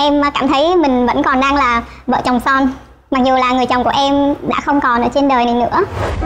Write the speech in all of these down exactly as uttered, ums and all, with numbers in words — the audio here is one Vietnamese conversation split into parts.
Em cảm thấy mình vẫn còn đang là vợ chồng son, mặc dù là người chồng của em đã không còn ở trên đời này nữa.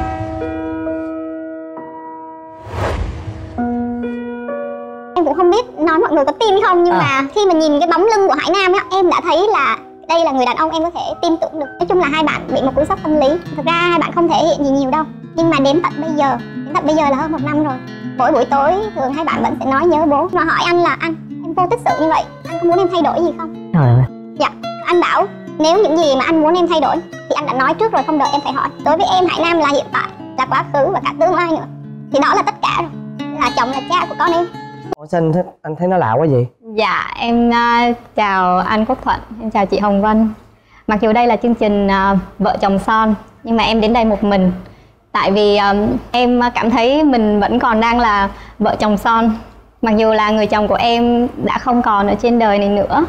Em cũng không biết nói mọi người có tin không, nhưng à. mà khi mà nhìn cái bóng lưng của Hải Nam á, em đã thấy là đây là người đàn ông em có thể tin tưởng được. Nói chung là hai bạn bị một cú sốc tâm lý. Thực ra hai bạn không thể hiện gì nhiều đâu, nhưng mà đến tận bây giờ, đến tận bây giờ là hơn một năm rồi, mỗi buổi tối thường hai bạn vẫn sẽ nói nhớ bố. Mà hỏi anh là anh, em vô tích sự như vậy, anh có muốn em thay đổi gì không? Trời ơi. Dạ, anh bảo nếu những gì mà anh muốn em thay đổi thì anh đã nói trước rồi, không đợi em phải hỏi. Đối với em, Hải Nam là hiện tại, là quá khứ và cả tương lai nữa. Thì đó là tất cả rồi, là chồng, là cha của con em. Ủa sao anh thấy, anh thấy nó lạ quá vậy? Dạ, em uh, chào anh Quốc Thuận, em chào chị Hồng Vân. Mặc dù đây là chương trình uh, Vợ Chồng Son, nhưng mà em đến đây một mình. Tại vì um, em cảm thấy mình vẫn còn đang là vợ chồng son, mặc dù là người chồng của em đã không còn ở trên đời này nữa.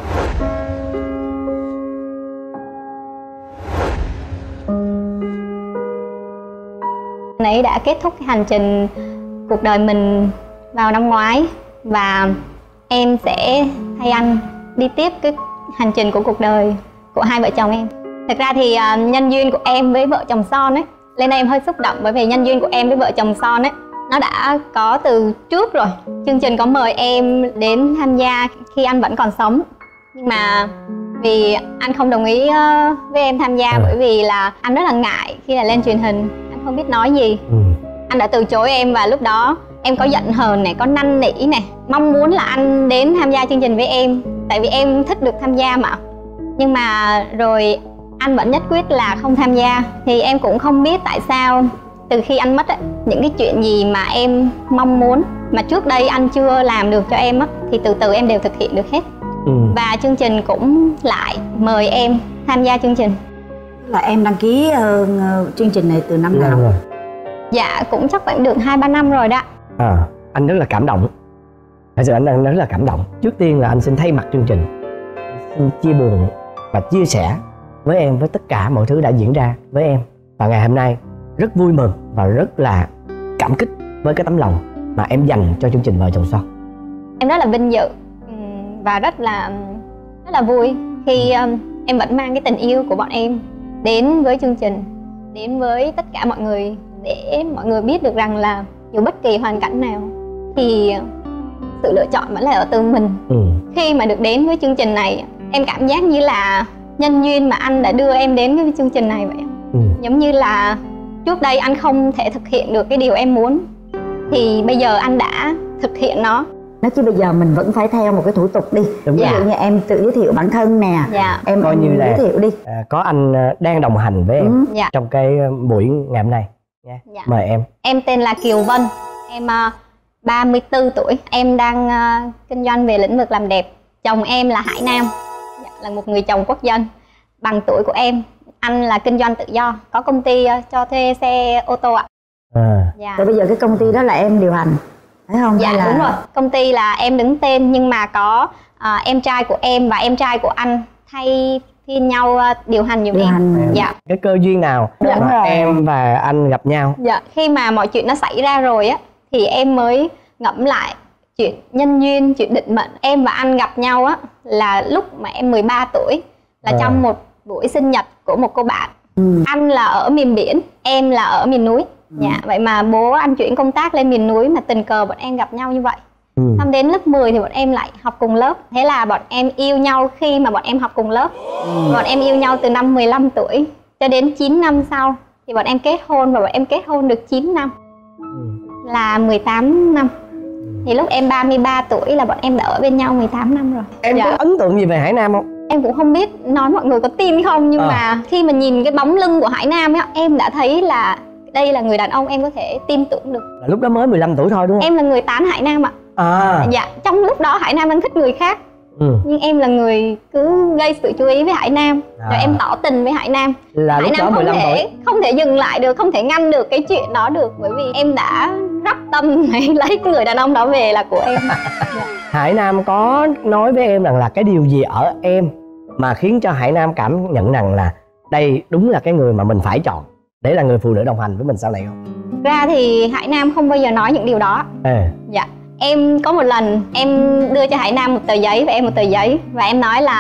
Anh ấy đã kết thúc cái hành trình cuộc đời mình vào năm ngoái, và em sẽ thay anh đi tiếp cái hành trình của cuộc đời của hai vợ chồng em. Thực ra thì uh, nhân duyên của em với vợ chồng son ấy, lên đây em hơi xúc động bởi vì nhân duyên của em với vợ chồng son ấy nó đã có từ trước rồi. Chương trình có mời em đến tham gia khi anh vẫn còn sống, nhưng mà vì anh không đồng ý uh, với em tham gia, bởi vì là anh rất là ngại khi là lên truyền hình, anh không biết nói gì. ừ. Anh đã từ chối em, và lúc đó em có giận hờn này, có năn nỉ này, mong muốn là anh đến tham gia chương trình với em, tại vì em thích được tham gia mà. Nhưng mà rồi anh vẫn nhất quyết là không tham gia. Thì em cũng không biết tại sao từ khi anh mất ấy, những cái chuyện gì mà em mong muốn mà trước đây anh chưa làm được cho em á, thì từ từ em đều thực hiện được hết. ừ. Và chương trình cũng lại mời em tham gia chương trình. Là em đăng ký uh, chương trình này từ năm nào rồi? Dạ cũng chắc phải được hai ba năm rồi đó. À, anh rất là cảm động. Thật sự anh đang rất là cảm động. Trước tiên là anh xin thay mặt chương trình xin chia buồn và chia sẻ với em với tất cả mọi thứ đã diễn ra với em. Và ngày hôm nay rất vui mừng và rất là cảm kích với cái tấm lòng mà em dành cho chương trình Vợ Chồng Son. Em rất là vinh dự và rất là rất là vui khi em vẫn mang cái tình yêu của bọn em đến với chương trình, đến với tất cả mọi người, để mọi người biết được rằng là dù bất kỳ hoàn cảnh nào thì sự lựa chọn vẫn là ở từ mình. ừ. Khi mà được đến với chương trình này, em cảm giác như là nhân duyên mà anh đã đưa em đến cái chương trình này vậy. ừ. Giống như là trước đây anh không thể thực hiện được cái điều em muốn, thì bây giờ anh đã thực hiện nó. Nói chứ bây giờ mình vẫn phải theo một cái thủ tục đi. Đúng. Ví dụ như em tự giới thiệu bản thân nè. dạ. Em coi như là giới thiệu đi. À, có anh đang đồng hành với em. ừ. dạ. Trong cái buổi ngày hôm nay nha. dạ. Mời em. Em tên là Kiều Vân, em uh, ba mươi tư tuổi, em đang uh, kinh doanh về lĩnh vực làm đẹp. Chồng em là Hải Nam, dạ, là một người chồng quốc dân bằng tuổi của em. Anh là kinh doanh tự do, có công ty uh, cho thuê xe ô tô ạ. à. dạ. Thì bây giờ cái công ty đó là em điều hành, phải không? Dạ là... đúng rồi, công ty là em đứng tên, nhưng mà có uh, em trai của em và em trai của anh thay phiên nhau uh, điều hành giùm điều em. hành. Dạ. Cái cơ duyên nào dạ, mà em và anh gặp nhau? Dạ, khi mà mọi chuyện nó xảy ra rồi á, thì em mới ngẫm lại chuyện nhân duyên, chuyện định mệnh. Em và anh gặp nhau á là lúc mà em mười ba tuổi, là à. trong một buổi sinh nhật của một cô bạn. ừ. Anh là ở miền biển, em là ở miền núi. ừ. Dạ, vậy mà bố anh chuyển công tác lên miền núi, mà tình cờ bọn em gặp nhau như vậy. ừ. Xong đến lớp mười thì bọn em lại học cùng lớp. Thế là bọn em yêu nhau khi mà bọn em học cùng lớp. ừ. Bọn em yêu nhau từ năm mười lăm tuổi cho đến chín năm sau thì bọn em kết hôn, và bọn em kết hôn được chín năm. ừ. Là mười tám năm. Thì lúc em ba mươi ba tuổi là bọn em đã ở bên nhau mười tám năm rồi. Em dạ. có ấn tượng gì về Hải Nam không? Em cũng không biết nói mọi người có tin không, nhưng à. mà khi mà nhìn cái bóng lưng của Hải Nam ấy, em đã thấy là đây là người đàn ông em có thể tin tưởng được. Là lúc đó mới mười lăm tuổi thôi đúng không? Em là người tán Hải Nam ạ. à. Dạ, trong lúc đó Hải Nam đang thích người khác. ừ. Nhưng em là người cứ gây sự chú ý với Hải Nam. à. Rồi em tỏ tình với Hải Nam. Là Hải lúc Nam đó mười lăm không thể, tuổi không thể dừng lại được, không thể ngăn được cái chuyện đó được. Bởi vì em đã rắp tâm lấy cái người đàn ông đó về là của em. dạ. Hải Nam có nói với em rằng là cái điều gì ở em mà khiến cho Hải Nam cảm nhận rằng là đây đúng là cái người mà mình phải chọn để là người phụ nữ đồng hành với mình sau này không? Ra thì Hải Nam không bao giờ nói những điều đó. à. Dạ. Em có một lần em đưa cho Hải Nam một tờ giấy và em một tờ giấy, và em nói là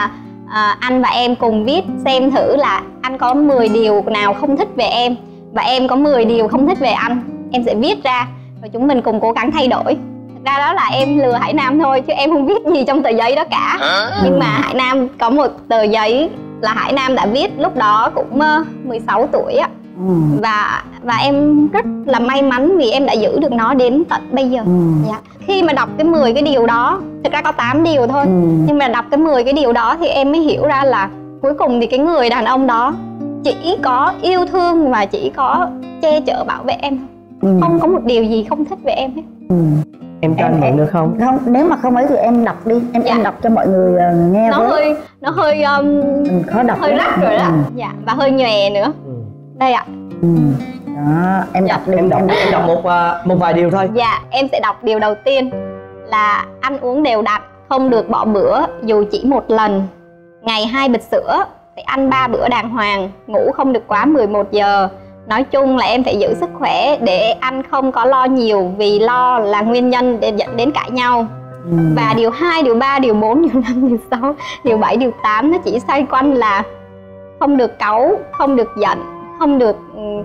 à, anh và em cùng viết xem thử là anh có mười điều nào không thích về em và em có mười điều không thích về anh. Em sẽ viết ra và chúng mình cùng cố gắng thay đổi. Thật ra đó là em lừa Hải Nam thôi chứ em không viết gì trong tờ giấy đó cả. Nhưng mà Hải Nam có một tờ giấy là Hải Nam đã viết lúc đó cũng mười sáu tuổi á. Ừ. và và em rất là may mắn vì em đã giữ được nó đến tận bây giờ. Ừ. Dạ. Khi mà đọc cái mười cái điều đó, thực ra có tám điều thôi, ừ. nhưng mà đọc cái mười cái điều đó thì em mới hiểu ra là cuối cùng thì cái người đàn ông đó chỉ có yêu thương và chỉ có che chở bảo vệ em, ừ. không có một điều gì không thích về em hết. Ừ. Em cho anh mượn được không? Không, nếu mà không ấy thì em đọc đi, em dạ. em đọc cho mọi người uh, nghe. Nó với. hơi nó hơi um, khó đọc, hơi rách rồi đó. Ừ. Dạ, và hơi nhòe nữa. Ừ. Đây ạ. Ừ. Đó, em dạ. đọc đi. Em đọc, em đọc một uh, một vài điều thôi. Dạ, em sẽ đọc điều đầu tiên là ăn uống đều đặn, không được bỏ bữa dù chỉ một lần. Ngày hai bịch sữa, phải ăn ba bữa đàng hoàng, ngủ không được quá mười một giờ. Nói chung là em phải giữ sức khỏe để anh không có lo nhiều, vì lo là nguyên nhân để dẫn đến cãi nhau. Ừ. Và điều hai, điều ba, điều bốn, điều năm, điều sáu, điều bảy, điều tám nó chỉ xoay quanh là không được cáu, không được giận, không được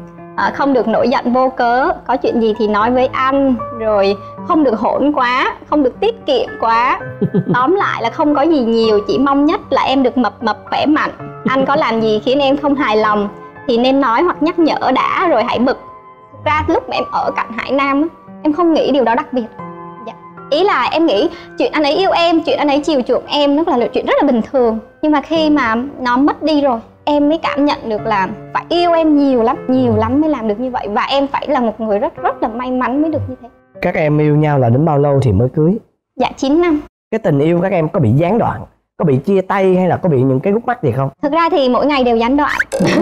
à, không được nổi giận vô cớ, có chuyện gì thì nói với anh, rồi không được hỗn quá, không được tiết kiệm quá. Tóm lại là không có gì nhiều, chỉ mong nhất là em được mập mập khỏe mạnh. Anh có làm gì khiến em không hài lòng thì nên nói hoặc nhắc nhở đã rồi hãy bực. Thực ra lúc mà em ở cạnh Hải Nam em không nghĩ điều đó đặc biệt. Dạ. Ý là em nghĩ chuyện anh ấy yêu em, chuyện anh ấy chiều chuộng em nó là chuyện rất là bình thường. Nhưng mà khi mà nó mất đi rồi, em mới cảm nhận được là phải yêu em nhiều lắm, nhiều lắm mới làm được như vậy. Và em phải là một người rất rất là may mắn mới được như thế. Các em yêu nhau là đến bao lâu thì mới cưới? Dạ chín năm. Cái tình yêu các em có bị gián đoạn, có bị chia tay hay là có bị những cái khúc mắc gì không? Thực ra thì mỗi ngày đều gián đoạn.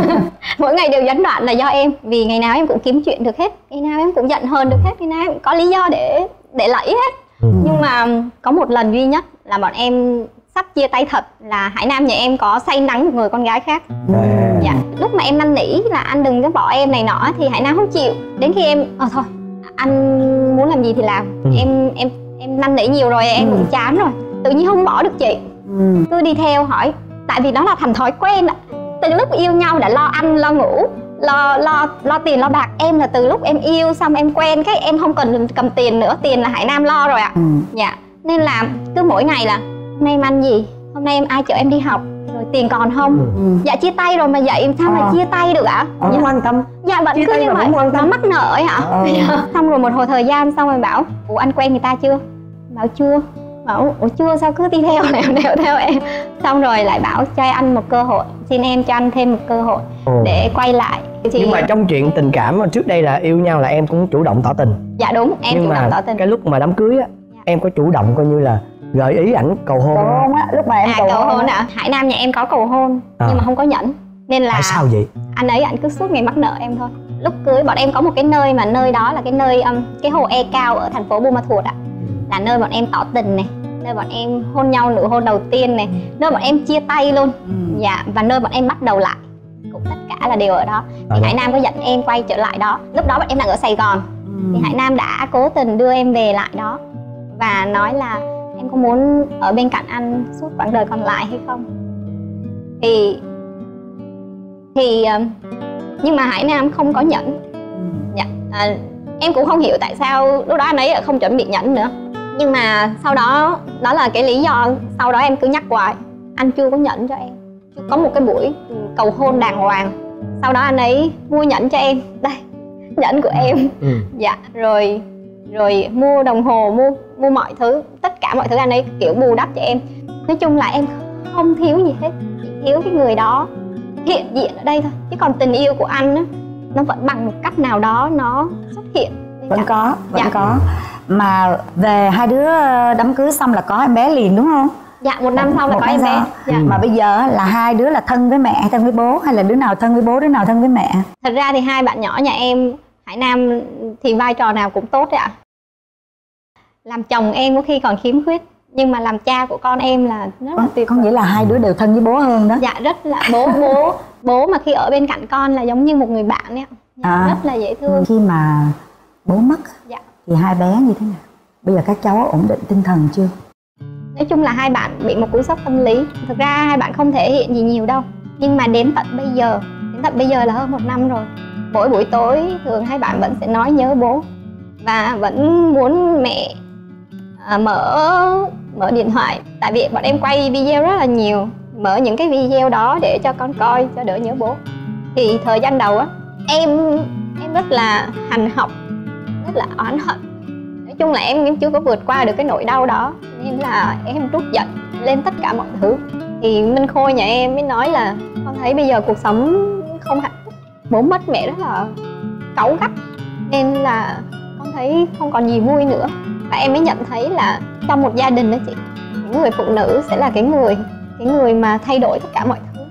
Mỗi ngày đều gián đoạn là do em. Vì ngày nào em cũng kiếm chuyện được hết, ngày nào em cũng giận hờn được hết, ngày nào em cũng có lý do để để lẫy hết. Ừ. Nhưng mà có một lần duy nhất là bọn em sắp chia tay thật, là Hải Nam nhà em có say nắng một người con gái khác. À. Dạ. Lúc mà em năn nỉ là anh đừng có bỏ em này nọ thì Hải Nam không chịu. Đến khi em ờ thôi anh muốn làm gì thì làm. Ừ. Em em em năn nỉ nhiều rồi em ừ. cũng chán rồi. Tự nhiên không bỏ được chị. Ừ. Cứ đi theo hỏi, tại vì đó là thành thói quen ạ. Từ lúc yêu nhau đã lo ăn lo ngủ, lo lo lo tiền lo bạc. Em là từ lúc em yêu xong em quen cái em không cần cầm tiền nữa, tiền là Hải Nam lo rồi ạ. Ừ. Dạ. Nên là cứ mỗi ngày là hôm nay em ăn gì, hôm nay em ai chở em đi học, rồi tiền còn không. Ừ. Dạ chia tay rồi mà vậy sao à. mà chia tay được ạ? Không dạ. quan tâm. Dạ vẫn cứ như vậy, nó mắc nợ ấy ạ. Ừ. Xong rồi một hồi thời gian xong rồi bảo ủa anh quen người ta chưa? Bảo chưa. Bảo ủa chưa sao cứ đi theo nèo nèo theo em. Xong rồi lại bảo cho anh một cơ hội, xin em cho anh thêm một cơ hội. Ồ. Để quay lại. Thì... Nhưng mà trong chuyện tình cảm trước đây là yêu nhau là em cũng chủ động tỏ tình. Dạ đúng, em nhưng chủ mà động tỏ tình. Cái lúc mà đám cưới á, dạ. em có chủ động coi như là gợi ý ảnh cầu hôn. Cầu hôn á, lúc mà em à, cầu, cầu hôn, hôn ạ. À. Hải Nam nhà em có cầu hôn à. nhưng mà không có nhẫn. Nên là tại sao vậy? Anh ấy ảnh cứ suốt ngày mắc nợ em thôi. Lúc cưới bọn em có một cái nơi mà nơi đó là cái nơi um, cái hồ E Cao ở thành phố Buôn Ma Thuột ạ. Là nơi bọn em tỏ tình này, nơi bọn em hôn nhau nụ hôn đầu tiên này, nơi bọn em chia tay luôn. Ừ. Dạ, và nơi bọn em bắt đầu lại. Cũng tất cả là đều ở đó. Thì Hải Nam có dẫn em quay trở lại đó. Lúc đó bọn em đang ở Sài Gòn. Ừ. Thì Hải Nam đã cố tình đưa em về lại đó và nói là em có muốn ở bên cạnh anh suốt quãng đời còn lại hay không? Thì thì nhưng mà Hải Nam không có nhẫn. Dạ, à, em cũng không hiểu tại sao lúc đó anh ấy không chuẩn bị nhẫn nữa. Nhưng mà sau đó, đó là cái lý do sau đó em cứ nhắc hoài. Anh chưa có nhẫn cho em. Có một cái buổi cầu hôn đàng hoàng. Sau đó anh ấy mua nhẫn cho em. Đây, nhẫn của em. Ừ. Dạ, rồi rồi mua đồng hồ, mua mua mọi thứ. Tất cả mọi thứ anh ấy kiểu bù đắp cho em. Nói chung là em không thiếu gì hết. Chỉ thiếu cái người đó hiện diện ở đây thôi. Chứ còn tình yêu của anh á, nó vẫn bằng một cách nào đó nó xuất hiện. Vẫn dạ. có, vẫn dạ. có. Mà về hai đứa đám cưới xong là có em bé liền đúng không? Dạ, một năm sau là có em bé. Dạ. Mà bây giờ là hai đứa là thân với mẹ, thân với bố, hay là đứa nào thân với bố, đứa nào thân với mẹ? Thật ra thì hai bạn nhỏ nhà em, Hải Nam thì vai trò nào cũng tốt đấy ạ. Làm chồng em có khi còn khiếm khuyết, nhưng mà làm cha của con em là rất là tuyệt. Có nghĩa là hai đứa đều thân với bố hơn đó. Dạ, rất là bố bố bố mà khi ở bên cạnh con là giống như một người bạn ấy ạ. Dạ, à, rất là dễ thương. Khi mà bố mất, dạ. thì hai bé như thế nào? Bây giờ các cháu ổn định tinh thần chưa? Nói chung là hai bạn bị một cú sốc tâm lý. Thực ra hai bạn không thể hiện gì nhiều đâu, nhưng mà đến tận bây giờ, đến tận bây giờ là hơn một năm rồi, mỗi buổi tối thường hai bạn vẫn sẽ nói nhớ bố và vẫn muốn mẹ à, mở mở điện thoại, tại vì bọn em quay video rất là nhiều, mở những cái video đó để cho con coi cho đỡ nhớ bố. Thì thời gian đầu á, em em rất là hành học, rất là oán hận. Nói chung là em, em chưa có vượt qua được cái nỗi đau đó, nên là em trút giận lên tất cả mọi thứ. Thì Minh Khôi nhà em mới nói là con thấy bây giờ cuộc sống không hạnh phúc, bố mất mẹ rất là cáu gắt, nên là con thấy không còn gì vui nữa. Và em mới nhận thấy là trong một gia đình đó chị, những người phụ nữ sẽ là cái người cái người mà thay đổi tất cả mọi thứ.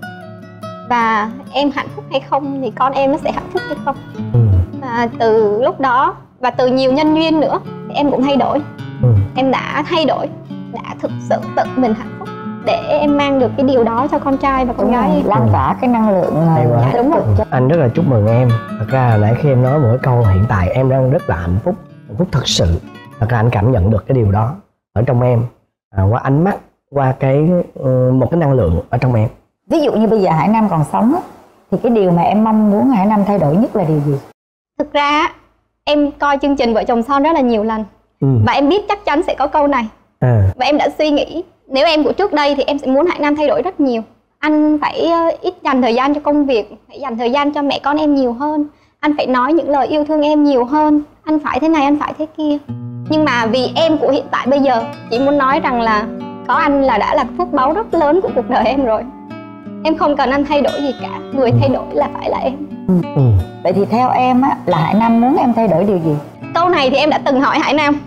Và em hạnh phúc hay không thì con em nó sẽ hạnh phúc hay không. Ừ. Và từ lúc đó và từ nhiều nhân duyên nữa thì em cũng thay đổi. Ừ. Em đã thay đổi, đã thực sự tự mình hạnh phúc để em mang được cái điều đó cho con trai và con Đúng gái rồi, em. lan tỏa cái năng lượng Hay quá. Dạ, đúng rồi. Anh rất là chúc mừng em. Thật ra là nãy khi em nói mỗi câu hiện tại em đang rất là hạnh phúc, hạnh phúc thật sự. Thật ra anh cảm nhận được cái điều đó ở trong em, à, qua ánh mắt, qua cái uh, một cái năng lượng ở trong em. Ví dụ như bây giờ Hải Nam còn sống á, thì cái điều mà em mong muốn Hải Nam thay đổi nhất là điều gì? Thực ra em coi chương trình Vợ Chồng Son rất là nhiều lần. Ừ. Và em biết chắc chắn sẽ có câu này. À. Và em đã suy nghĩ, nếu em của trước đây thì em sẽ muốn Hải Nam thay đổi rất nhiều. Anh phải ít dành thời gian cho công việc, phải dành thời gian cho mẹ con em nhiều hơn. Anh phải nói những lời yêu thương em nhiều hơn. Anh phải thế này, anh phải thế kia. Nhưng mà vì em của hiện tại bây giờ, chỉ muốn nói rằng là có anh là đã là phước báu rất lớn của cuộc đời em rồi. Em không cần anh thay đổi gì cả, người thay đổi là phải là em. Ừ. Vậy thì theo em á, là Hải Nam muốn em thay đổi điều gì? Câu này thì em đã từng hỏi Hải Nam.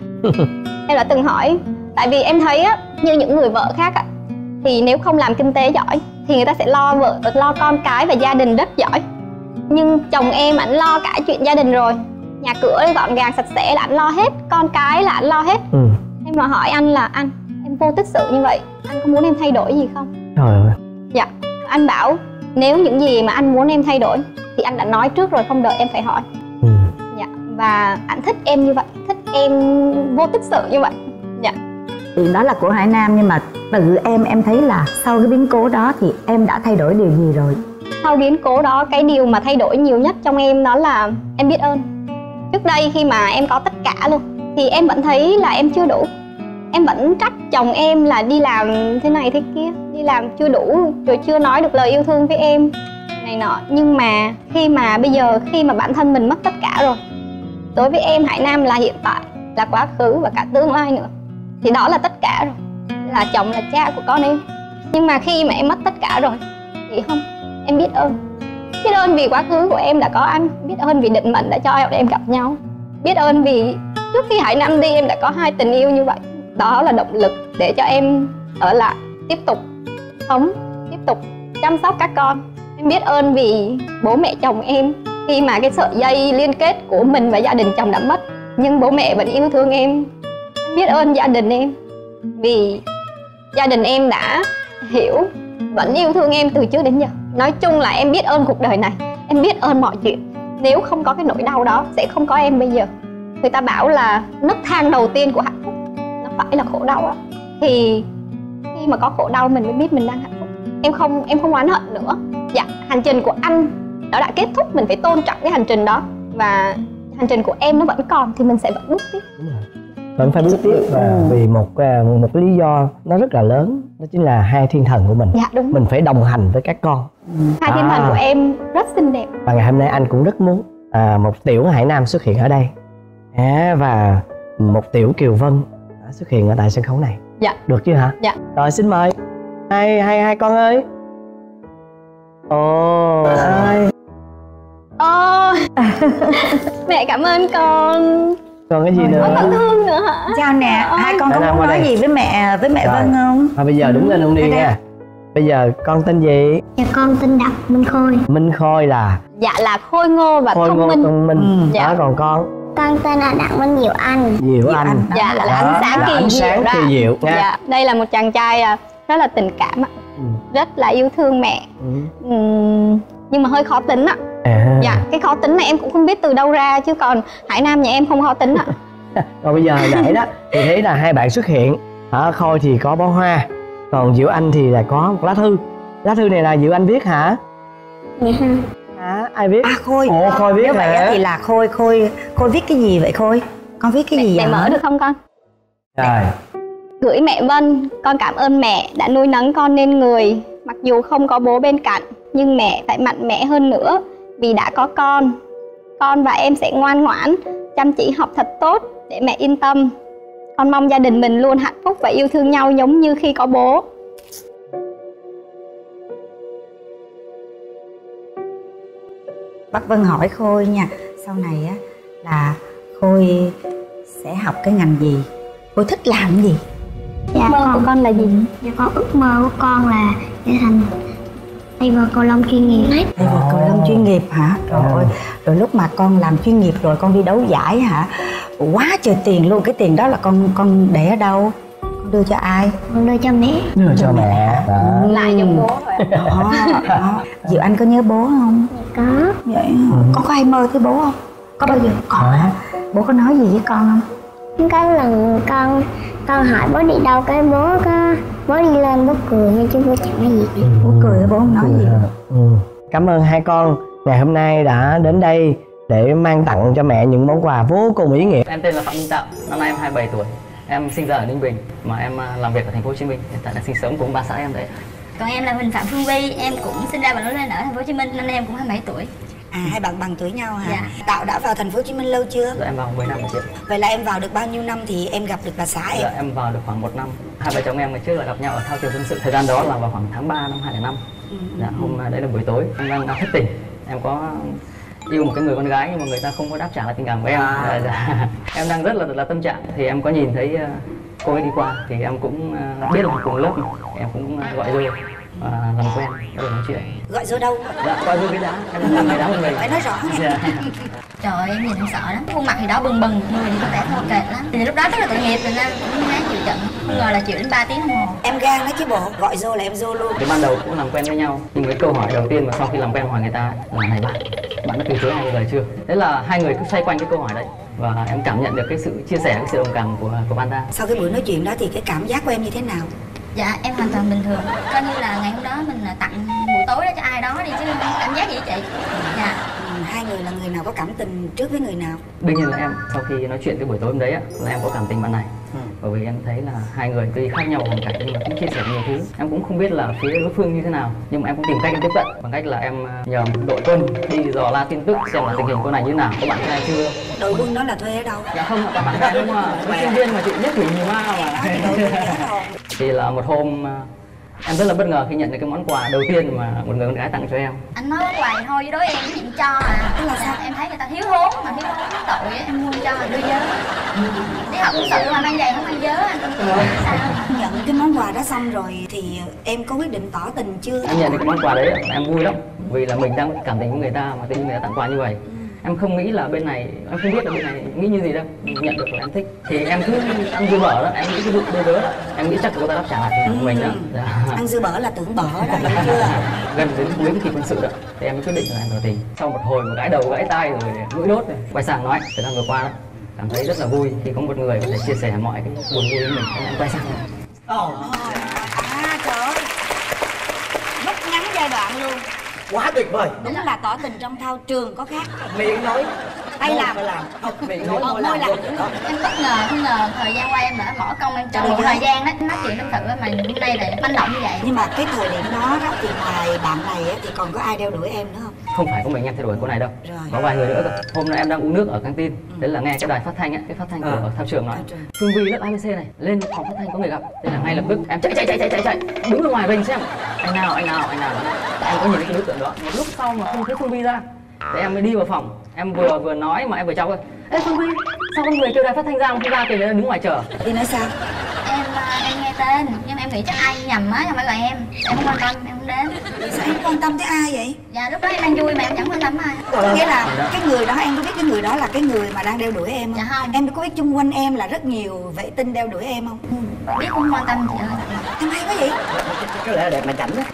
Em đã từng hỏi, tại vì em thấy á, như những người vợ khác á, thì nếu không làm kinh tế giỏi thì người ta sẽ lo vợ, lo con cái và gia đình rất giỏi. Nhưng chồng em ảnh lo cả chuyện gia đình rồi, nhà cửa gọn gàng sạch sẽ là ảnh lo hết, con cái là ảnh lo hết. Ừ. Em mà hỏi anh là anh, em vô tích sự như vậy, anh có muốn em thay đổi gì không? Trời ơi. Dạ. Anh bảo nếu những gì mà anh muốn em thay đổi thì anh đã nói trước rồi, không đợi em phải hỏi. Ừ. Dạ. Và anh thích em như vậy, thích em vô tích sự như vậy. Dạ. Thì đó là của Hải Nam, nhưng mà từ em em thấy là sau cái biến cố đó thì em đã thay đổi điều gì rồi? Sau biến cố đó, cái điều mà thay đổi nhiều nhất trong em đó là em biết ơn. Trước đây khi mà em có tất cả luôn thì em vẫn thấy là em chưa đủ. Em vẫn trách chồng em là đi làm thế này thế kia, đi làm chưa đủ, rồi chưa nói được lời yêu thương với em này nọ. Nhưng mà khi mà bây giờ, khi mà bản thân mình mất tất cả rồi, đối với em Hải Nam là hiện tại, là quá khứ và cả tương lai nữa, thì đó là tất cả rồi, là chồng, là cha của con em. Nhưng mà khi mà em mất tất cả rồi thì không, em biết ơn. Biết ơn vì quá khứ của em đã có anh, biết ơn vì định mệnh đã cho em gặp nhau, biết ơn vì trước khi Hải Nam đi em đã có hai tình yêu như vậy. Đó là động lực để cho em ở lại, tiếp tục sống, tiếp tục chăm sóc các con. Em biết ơn vì bố mẹ chồng em, khi mà cái sợi dây liên kết của mình và gia đình chồng đã mất, nhưng bố mẹ vẫn yêu thương em. Em biết ơn gia đình em vì gia đình em đã hiểu, vẫn yêu thương em từ trước đến giờ. Nói chung là em biết ơn cuộc đời này, em biết ơn mọi chuyện. Nếu không có cái nỗi đau đó sẽ không có em bây giờ. Người ta bảo là nấc thang đầu tiên của hạnh phúc nó phải là khổ đau á. Thì khi mà có khổ đau mình mới biết mình đang hạnh phúc. Em không em không oán hận nữa. Dạ, hành trình của anh nó đã kết thúc, mình phải tôn trọng cái hành trình đó. Và hành trình của em nó vẫn còn thì mình sẽ vẫn bước tiếp. Đúng rồi. Vẫn phải bước tiếp, và vì một một cái lý do nó rất là lớn, đó chính là hai thiên thần của mình. Dạ đúng. Mình phải đồng hành với các con. Hai thiên À. thần của em rất xinh đẹp. Và ngày hôm nay anh cũng rất muốn à, một tiểu Hải Nam xuất hiện ở đây, à, và một tiểu Kiều Vân xuất hiện ở tại sân khấu này. Dạ. Được chưa hả? Dạ. Rồi xin mời hai hai hai con ơi. Ồ ơi. Ô, mẹ cảm ơn con. Còn cái gì Có nữa? tổn thương nữa hả? Sao nè, Ôi. hai con Hải có Nam muốn qua nói đây. gì với mẹ với mẹ Rồi. Vân không? Thôi bây giờ đứng lên luôn đi Đây nha. Bây giờ con tên gì? Dạ con tên Đặng Minh Khôi. Minh Khôi là Dạ là khôi ngô và Khôi thông Ngô minh. thông minh. Ừ. Dạ. Đó, còn con Con tên là Đặng Minh Diệu Anh. Diệu Anh. Anh. Dạ là Đó, ánh sáng là kỳ ánh sáng diệu đó. kỳ diệu nha. Dạ, đây là một chàng trai à, rất là tình cảm ạ. Ừ. Rất là yêu thương mẹ. Ừ. Ừm, nhưng mà hơi khó tính ạ. À. Dạ, cái khó tính này em cũng không biết từ đâu ra, chứ còn Hải Nam nhà em không khó tính ạ. Còn bây giờ hồi nãy đó thì thấy là hai bạn xuất hiện Ở Khôi thì có bó hoa, còn Diệu Anh thì là có một lá thư. Lá thư này là Diệu Anh viết hả? Dạ không. Hả? Ai viết? À Khôi. Ồ, Khôi viết Nếu vậy hả? thì là Khôi, Khôi, Khôi viết cái gì vậy Khôi? Con viết cái gì Mẹ vậy? mở được không con? Rồi. Gửi mẹ Vân, con cảm ơn mẹ đã nuôi nấng con nên người. Mặc dù không có bố bên cạnh, nhưng mẹ phải mạnh mẽ hơn nữa vì đã có con. Con và em sẽ ngoan ngoãn, chăm chỉ học thật tốt để mẹ yên tâm. Con mong gia đình mình luôn hạnh phúc và yêu thương nhau giống như khi có bố. Bác Vân hỏi Khôi nha, sau này á là Khôi sẽ học cái ngành gì? Khôi thích làm gì? Dạ, Ước mơ của con là gì? Dạ con ước mơ của con là trở thành tay vợt cầu lông chuyên nghiệp. Tay vợt cầu lông chuyên nghiệp hả? Trời ơi, rồi lúc mà con làm chuyên nghiệp rồi con đi đấu giải hả? Quá trời tiền luôn, cái tiền đó là con con để ở đâu? Con đưa cho ai? Con đưa cho mẹ. Đưa cho mẹ. Đó. Lại giống bố rồi. Đó, đó. Diệu Anh có nhớ bố không? Có. Vậy hả? Con có hay mơ thấy bố không? Có bao giờ? Có hả? Bố có nói gì với con không? Có lần con con hỏi bố đi đâu, cái bố có bố đi lên bố cười hay chứ bố chẳng nói gì. Bố cười bố không nói gì. Ừ. Cảm ơn hai con ngày hôm nay đã đến đây để mang tặng cho mẹ những món quà vô cùng ý nghĩa. Em tên là Phạm Minh Tạo, năm nay em hai mươi bảy tuổi. Em sinh ra ở Ninh Bình mà em làm việc ở thành phố Hồ Chí Minh. Hiện tại đang sinh sống cùng ba xã em đấy. Còn em là Huỳnh Phạm Phương Vi, em cũng sinh ra và lớn lên ở thành phố Hồ Chí Minh, năm nay em cũng hai mươi bảy tuổi. À, hai bạn bằng tuổi nhau hả? Dạ. Tạo đã vào thành phố Hồ Chí Minh lâu chưa? Dạ em vào mười năm rồi chị. Vậy là em vào được bao nhiêu năm thì em gặp được bà xã em? Dạ em vào được khoảng một năm. Hai vợ chồng em ngày trước là gặp nhau ở thao trường quân sự. Thời gian đó là vào khoảng tháng ba năm hai nghìn không trăm lẻ năm. Ừ, Dạ hôm đấy là buổi tối em đang, đang thất tình. Em có yêu một cái người con gái nhưng mà người ta không có đáp trả lại tình cảm của em. À. Dạ. Em đang rất là là tâm trạng thì em có nhìn thấy uh, cô ấy đi qua thì em cũng uh, biết là cùng lớp mà. Em cũng uh, gọi rồi và làm quen, bắt đầu nói chuyện. Gọi vô đâu? Dạ gọi vô cái đá, em làm cái đá một mình. Phải nói rõ nghe. Dạ. Trời ơi, em nhìn em sợ lắm, khuôn mặt thì đó bừng bừng, người thì có vẻ thô kệch lắm. Thì lúc đó rất là tội nghiệp, nên là cũng ráng chịu trận, không ngờ là chịu đến ba tiếng đồng hồ. Em gan đó chứ bộ, gọi vô là em vô luôn. Thì ban đầu cũng làm quen với nhau, nhưng cái câu hỏi đầu tiên mà sau khi làm quen hỏi người ta là này bạn, bạn đã từ chối ai bao giờ chưa? Thế là hai người cứ xoay quanh cái câu hỏi đấy và em cảm nhận được cái sự chia sẻ, cái sự đồng cảm của của bạn ta. Sau cái buổi nói chuyện đó thì cái cảm giác của em như thế nào? Dạ, em hoàn toàn bình thường. Coi như là ngày hôm đó mình là tặng buổi tối đó cho ai đó đi chứ không có cảm giác gì chị. Dạ. Ừ, hai người là người nào có cảm tình trước với người nào? Đương nhiên là em, sau khi nói chuyện cái buổi tối hôm đấy á, là em có cảm tình bạn này. Ừ. Bởi vì em thấy là hai người tuy khác nhau hoàn cảnh nhưng mà cũng chia sẻ nhiều thứ. Em cũng không biết là phía đối phương như thế nào, nhưng mà em cũng tìm cách em tiếp cận bằng cách là em nhờ một đội quân đi dò la tin tức xem là tình hình cô này như thế nào, có bạn trai chưa. Đội quân đó là thuê ở đâu? Dạ không, là bạn trai đúng không ạ? Với sinh viên mà chị nhất thủy nhiều ma mà. Thì là một hôm em rất là bất ngờ khi nhận được cái món quà đầu tiên mà một người con gái tặng cho em. Anh nói quài thôi với đối em cái chuyện cho à. Tức là sao? Em thấy người ta thiếu thốn mà thiếu thốn thiếu tội ấy, em mua cho đưa dớ. Đi học cũng sợ mà mang giày không mang dớ anh. Sao? Nhận cái món quà đó xong rồi thì em có quyết định tỏ tình chưa? Em nhận được cái món quà đấy em vui lắm, vì là mình đang cảm tình với người ta mà tự nhiên người ta tặng quà như vậy. Em không nghĩ là bên này, em không biết là bên này nghĩ như gì đâu, nhận được là em thích thì em cứ ăn dư bở đó, em nghĩ cái đưa đứa đó, em nghĩ chắc là cô ta đáp trả lại của mình đó. Dạ. Ăn dư bở là tưởng bở đó, hiểu chưa? Gần đến cuối cái kỳ quân sự đó thì em mới quyết định là em tỏ tình. Sau một hồi mà gãi đầu gãi tai rồi mũi đốt rồi quay sang nói thời gian vừa qua đó cảm thấy rất là vui khi có một người có thể chia sẻ mọi cái buồn vui với mình. Em quay sang Ồ, à trời ơi, rút ngắn giai đoạn luôn. Quá tuyệt vời. Đúng là tỏ tình trong thao trường có khác. Miệng nói, Tay làm. phải làm. Không, miệng nói, Ờ, môi môi làm. làm. Luôn. Đó. Em bất ngờ, không ngờ thời gian qua em đã bỏ công em trong một thời gian đó nói chuyện tâm sự mà hôm nay lại manh động như vậy. Nhưng mà cái thời điểm đó đó thì ngoài bạn này á, thì còn có ai đeo đuổi em nữa không? không phải có mình em theo đuổi cô này đâu, Rồi. có vài người nữa cơ. Hôm nay em đang uống nước ở căng tin, đấy là nghe cái đài phát thanh ấy, cái phát thanh của À. ở thao trường nói Thao trường. Phương Vi lớp a bê xê này lên phòng phát thanh có người gặp, thế là ngay lập tức em chạy chạy chạy chạy chạy chạy đứng ở ngoài rình xem anh nào anh nào anh nào. Em có nhìn thấy cái đối tượng đó, một lúc sau mà không thấy Phương Vi ra, thế em mới đi vào phòng, em vừa vừa nói mà em vừa chọc thôi, ê Phương Vi sao con người kêu đài phát thanh ra mà không ra, kìa đứng ngoài chờ. Thì nói sao? Em em nghe tên nhưng mà em nghĩ chắc ai nhầm á, không phải là em. Em không quan tâm, em không đến. Sao em quan tâm tới ai vậy? Dạ lúc đó em đang vui mà em chẳng quan tâm ai. Có nghĩa là cái người đó, em có biết cái người đó là cái người mà đang đeo đuổi em không? Dạ không. Em có biết chung quanh em là rất nhiều vệ tinh đeo đuổi em không? Biết không quan tâm chị ơi. Em hay quá vậy? Có lẽ là đẹp mà chảnh đó.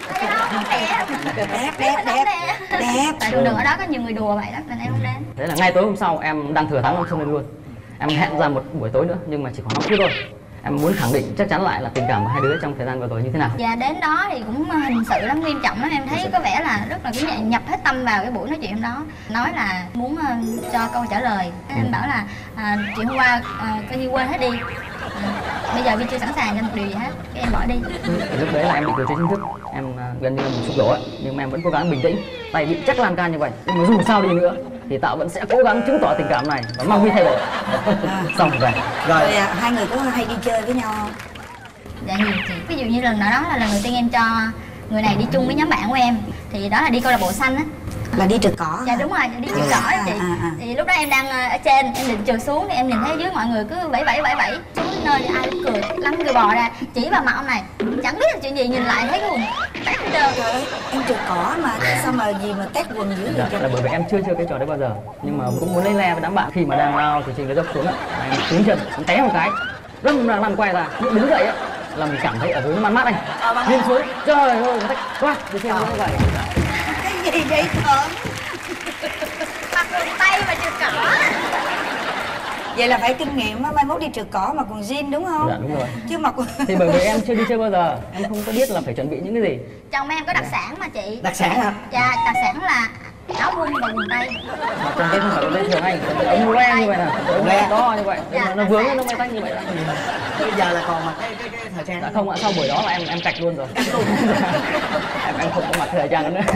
Đẹp, đẹp, đẹp, đẹp. Tại đường đường ở đó có nhiều người đùa vậy đó nên em không đến. Thế là ngay tối hôm sau em đang thừa thắng em xông lên luôn. Em hẹn ra một buổi tối nữa nhưng mà chỉ khoảng năm phút thôi. Em muốn khẳng định chắc chắn lại là tình cảm của hai đứa trong thời gian vừa rồi như thế nào? Dạ đến đó thì cũng hình sự lắm, nghiêm trọng lắm. Em thấy có vẻ là rất là cái dạng nhập hết tâm vào cái buổi nói chuyện hôm đó. Nói là muốn uh, cho câu trả lời. Em bảo là uh, chuyện hôm qua uh, coi như quên hết đi. Uh, bây giờ Vi chưa sẵn sàng cho một điều gì hết, cái em bỏ đi. Lúc đấy là em bị từ chối chính thức, em uh, gần như là một sụp đổ ấy. Nhưng mà em vẫn cố gắng bình tĩnh, tay bị chắc lan can như vậy. Nhưng mà dù sao đi nữa thì Tạo vẫn sẽ cố gắng chứng tỏ tình cảm này và mong Vi thay đổi. À. Xong rồi. Rồi à, hai người có hay đi chơi với nhau không? Dạ nhiều chị. Ví dụ như lần nào đó là lần đầu tiên em cho người này đi chung với nhóm bạn của em, thì đó là đi câu lạc bộ xanh á. Là đi trượt cỏ. Dạ đúng rồi, đi trượt cỏ đó chị. À, à, à. Thì lúc đó em đang ở trên, em định trượt xuống thì em nhìn thấy dưới mọi người cứ vẫy vẫy vẫy vẫy xuống đến nơi thì ai cũng cười lắm, cười bò ra chỉ vào mặt ông này, chẳng biết là chuyện gì, nhìn lại thấy cái quần tét hết trơn. Trời ơi, em trượt cỏ mà sao mà gì mà tét quần dữ vậy? Dạ, là bởi vì em chưa chơi cái trò đấy bao giờ, nhưng mà cũng muốn lấy le với đám bạn. Khi mà đang lao thì trên cái dốc xuống á, em cứng chân, em té một cái, râm ra lăn quay ra, nhưng đứng dậy á là mình cảm thấy ở dưới nó man mát anh, nhìn xuống, trời ơi, nó quá, từ trên nó vậy. Cái gì vậy Thuận? Mặc quần tây mà trượt cỏ. Vậy là phải kinh nghiệm á, mai mốt đi trượt cỏ mà còn jean đúng không? Dạ đúng rồi. Chứ mặc Thì bởi vì em chưa đi chơi bao giờ, em không có biết là phải chuẩn bị những cái gì. Chồng em có đặc sản mà chị. Đặc sản hả? Dạ, đặc sản là áo thun và quần tây. Mà quần tây không phải quần tây thường anh, ống loe như vậy nè, ống loe to như vậy, dạ, nó vướng nó may tách như vậy đó. Bây giờ là còn mặc cái cái cái thời trang. Dạ không ạ, sau buổi đó là em em cạch luôn rồi. em em không có mặc thời trang nữa.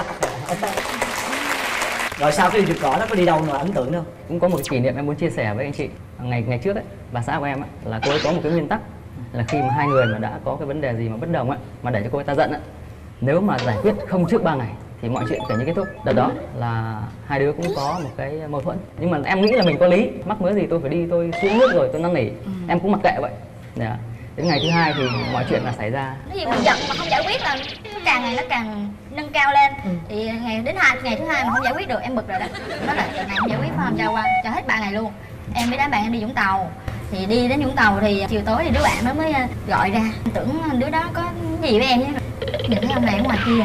Rồi sau cái đi trượt cỏ đó có đi đâu mà ấn tượng đâu? Cũng có một cái kỷ niệm em muốn chia sẻ với anh chị. Ngày ngày trước ấy, bà xã của em ấy, là cô ấy có một cái nguyên tắc là khi mà hai người mà đã có cái vấn đề gì mà bất đồng ấy, mà để cho cô ấy ta giận ấy, nếu mà giải quyết không trước ba ngày thì mọi chuyện phải như kết thúc. Đợt đó là hai đứa cũng có một cái mâu thuẫn, nhưng mà em nghĩ là mình có lý, mắc mớ gì tôi phải đi tôi xuống nước rồi tôi năn nỉ, ừ. em cũng mặc kệ vậy. Dạ. Đến ngày thứ hai thì mọi chuyện là xảy ra. Cái gì mình giận mà không giải quyết là nó càng ngày nó càng nâng cao lên. Ừ. Thì ngày đến hai ngày thứ hai mà không giải quyết được em bực rồi đó. Nó là ngày không giải quyết phải không, cho qua cho hết ba ngày luôn. Em với đám bạn em đi Vũng Tàu. Thì đi đến Vũng Tàu thì chiều tối thì đứa bạn nó mới gọi ra, tưởng đứa đó có gì với em chứ. Nhìn thấy ông này ở ngoài kia,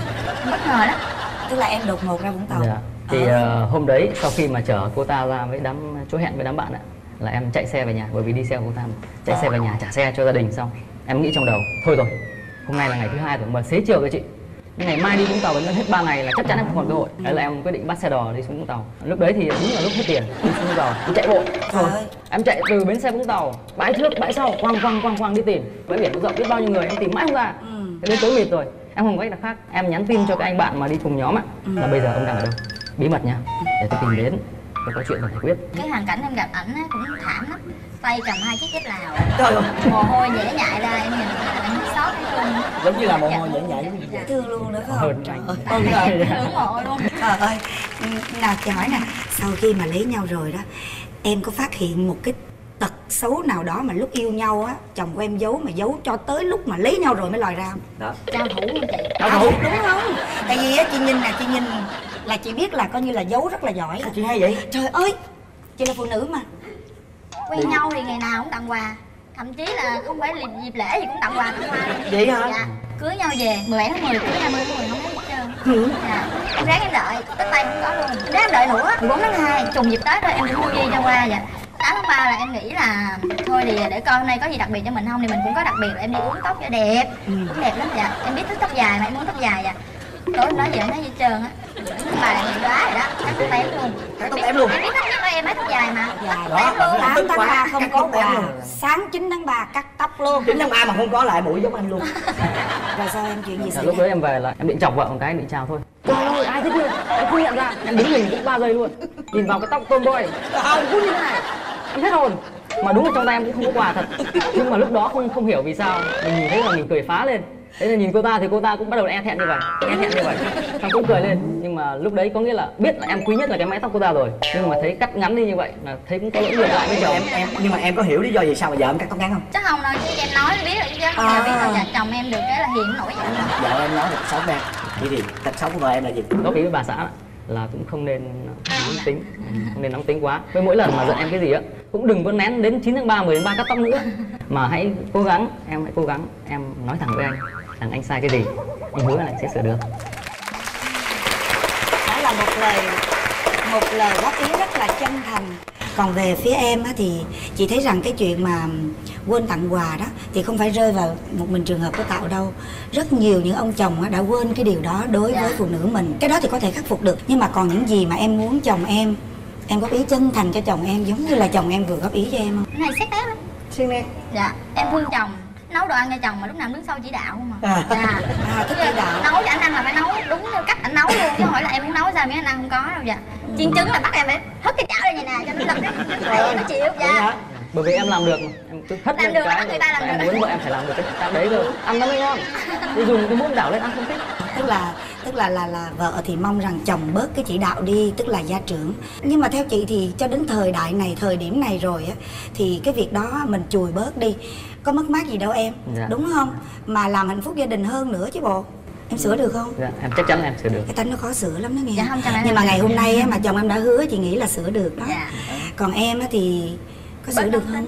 bất ngờ đó. Tức là em đột ngột ra Vũng Tàu. Dạ. Thì uh, hôm đấy sau khi mà chở cô ta ra với đám chỗ hẹn với đám bạn ạ, là em chạy xe về nhà, bởi vì đi xe của cô ta mà. Chạy xe về nhà trả xe cho gia đình xong em nghĩ trong đầu thôi rồi, hôm nay là ngày thứ hai rồi mà xế chiều rồi chị, nhưng ngày mai đi Vũng Tàu vẫn hết ba ngày là chắc chắn em không còn cơ hội. Đấy là em quyết định bắt xe đò đi xuống Vũng Tàu. Lúc đấy thì đúng là lúc hết tiền, đi xuống Vũng Tàu đi chạy bộ rồi em chạy từ bến xe Vũng Tàu bãi trước bãi sau quăng quăng quăng quăng đi tìm bãi biển rộng biết bao nhiêu người em tìm mãi không ra. Ừ. Đến tối mịt rồi em không có cách nào khác, em nhắn tin cho các anh bạn mà đi cùng nhóm á, ừ. là bây giờ ông đang ở đâu, bí mật nha, để tôi tìm đến, tôi có chuyện phải giải quyết. Cái hoàn cảnh em gặp ảnh á cũng thảm lắm, tay cầm hai chiếc dép Lào, trời ơi, mồ hôi nhễ nhại ra, em nhìn thấy là em hết sót hết luôn, giống như là mồ hôi nhễ nhại, dễ thương luôn nữa phải không? Hơn anh. Ừ, rồi, hưởng mồ hôi luôn. Trời ơi, nào chị hỏi nè, sau khi mà lấy nhau rồi đó, em có phát hiện một cái tật xấu nào đó mà lúc yêu nhau á chồng của em giấu mà giấu cho tới lúc mà lấy nhau rồi mới lòi ra không? Đó. Trao thủ luôn chị. Trao thủ đúng không? Tại vì á chị nhìn nè, chị nhìn là chị biết là coi như là giấu rất là giỏi. Sao chị hay vậy? Trời ơi, chị là phụ nữ mà. Quen nhau thì ngày nào cũng tặng quà, thậm chí là không phải dịp lễ gì cũng tặng quà tặng hoa. Vậy hả? Dạ. Cưới nhau về mười bảy tháng mười, cưới hai mươi tháng mười không thấy hết trơn. Ừ. Dạ. Em ráng em đợi, Tết Tây không có luôn. Em ráng em đợi nữa, mười bốn tháng hai trùng dịp Tết rồi em cũng mua gì cho qua vậy. tám tháng ba là em nghĩ là thôi thì để coi hôm nay có gì đặc biệt cho mình không, thì mình cũng có đặc biệt là em đi uống tóc cho đẹp. Ừ. Cũng đẹp lắm dạ. Em biết thích tóc dài mà em muốn tóc dài dạ. Tối hôm đó giờ em thấy gì trơn á. Bà là người đoá rồi đó, cắt tóc em luôn. Cắt tóc em luôn. Em biết thích nhất là em ấy tóc dài mà. Dài đó. tám tháng ba không có quà, sáng chín tháng ba cắt tóc luôn. chín tháng ba mà không có lại mũi giống anh luôn. Rồi sao em chuyện gì xảy ra? Lúc đấy em về là em định chọc vợ một cái định chào thôi. Trời ơi ai thế kia, em không nhận ra, em đứng mình cũng ba giây luôn. Nhìn vào cái tóc tomboy, không cũng như thế này, em hết hồn. Mà đúng là trong tay em cũng không có quà thật, nhưng mà lúc đó không không hiểu vì sao mình nhìn thấy là mình cười phá lên. Thế nên nhìn cô ta thì cô ta cũng bắt đầu e thẹn như vậy, e thẹn như vậy, xong cũng cười lên. Nhưng mà lúc đấy có nghĩa là biết là em quý nhất là cái mái tóc cô ta rồi, nhưng mà thấy cắt ngắn đi như vậy là thấy cũng có lỗi ngược lại với chồng. Em em nhưng mà em có hiểu lý do vì sao mà vợ em cắt tóc ngắn không? Chắc không đâu chứ em nói biết rồi chứ không à. Biết đâu dạ chồng em được cái là hiền nổi vậy. Vợ em nói là tật xấu em, vậy thì tật xấu của vợ em là gì? Có ý với bà xã là cũng không nên nóng tính, không nên nóng tính quá. Với mỗi lần mà giận em cái gì á cũng đừng có nén đến chín tháng ba, mười tháng ba cắt tóc nữa, mà hãy cố gắng, em hãy cố gắng em nói thẳng với anh rằng anh sai cái gì, anh hứa là anh sẽ sửa được. Đó là một lời một lời góp ý rất là chân thành. Còn về phía em á thì chị thấy rằng cái chuyện mà quên tặng quà đó thì không phải rơi vào một mình trường hợp của Tạo đâu. Rất nhiều những ông chồng đã quên cái điều đó đối dạ. với phụ nữ mình. Cái đó thì có thể khắc phục được. Nhưng mà còn những gì mà em muốn chồng em, em góp ý chân thành cho chồng em giống như là chồng em vừa góp ý cho em không? Cái này xét tép lắm. Xin em. Dạ, em thương chồng, nấu đồ ăn cho chồng mà lúc nào đứng sau chỉ đạo không mà. À, dạ. à thích chỉ đạo. Nấu cho anh ăn là phải nấu đúng theo cách anh nấu luôn, chứ hỏi là em muốn nấu sao miếng anh ăn không có đâu dạ. Chiên trứng là bắt em phải hất cái chảo lên như nè cho nó lật cái nó chịu dạ. Bởi vì em làm được mà. Em cứ hất lên cái người ta làm em muốn vợ em phải làm được cái cái đấy rồi ăn nó mới ngon. Đi dùng cái muỗng đảo lên ăn không thích. Tức là tức là là là vợ thì mong rằng chồng bớt cái chỉ đạo đi, tức là gia trưởng. Nhưng mà theo chị thì cho đến thời đại này, thời điểm này rồi á, thì cái việc đó mình chùi bớt đi, có mất mát gì đâu em, dạ. đúng không? Mà làm hạnh phúc gia đình hơn nữa chứ bộ. Em sửa được không? Dạ, em chắc chắn em sửa được. Cái tánh nó khó sửa lắm đó nghe. Dạ, không, nhưng mà ngày hôm nay á, mà chồng em đã hứa chị nghĩ là sửa được đó. Dạ. Còn em á thì có sửa được không?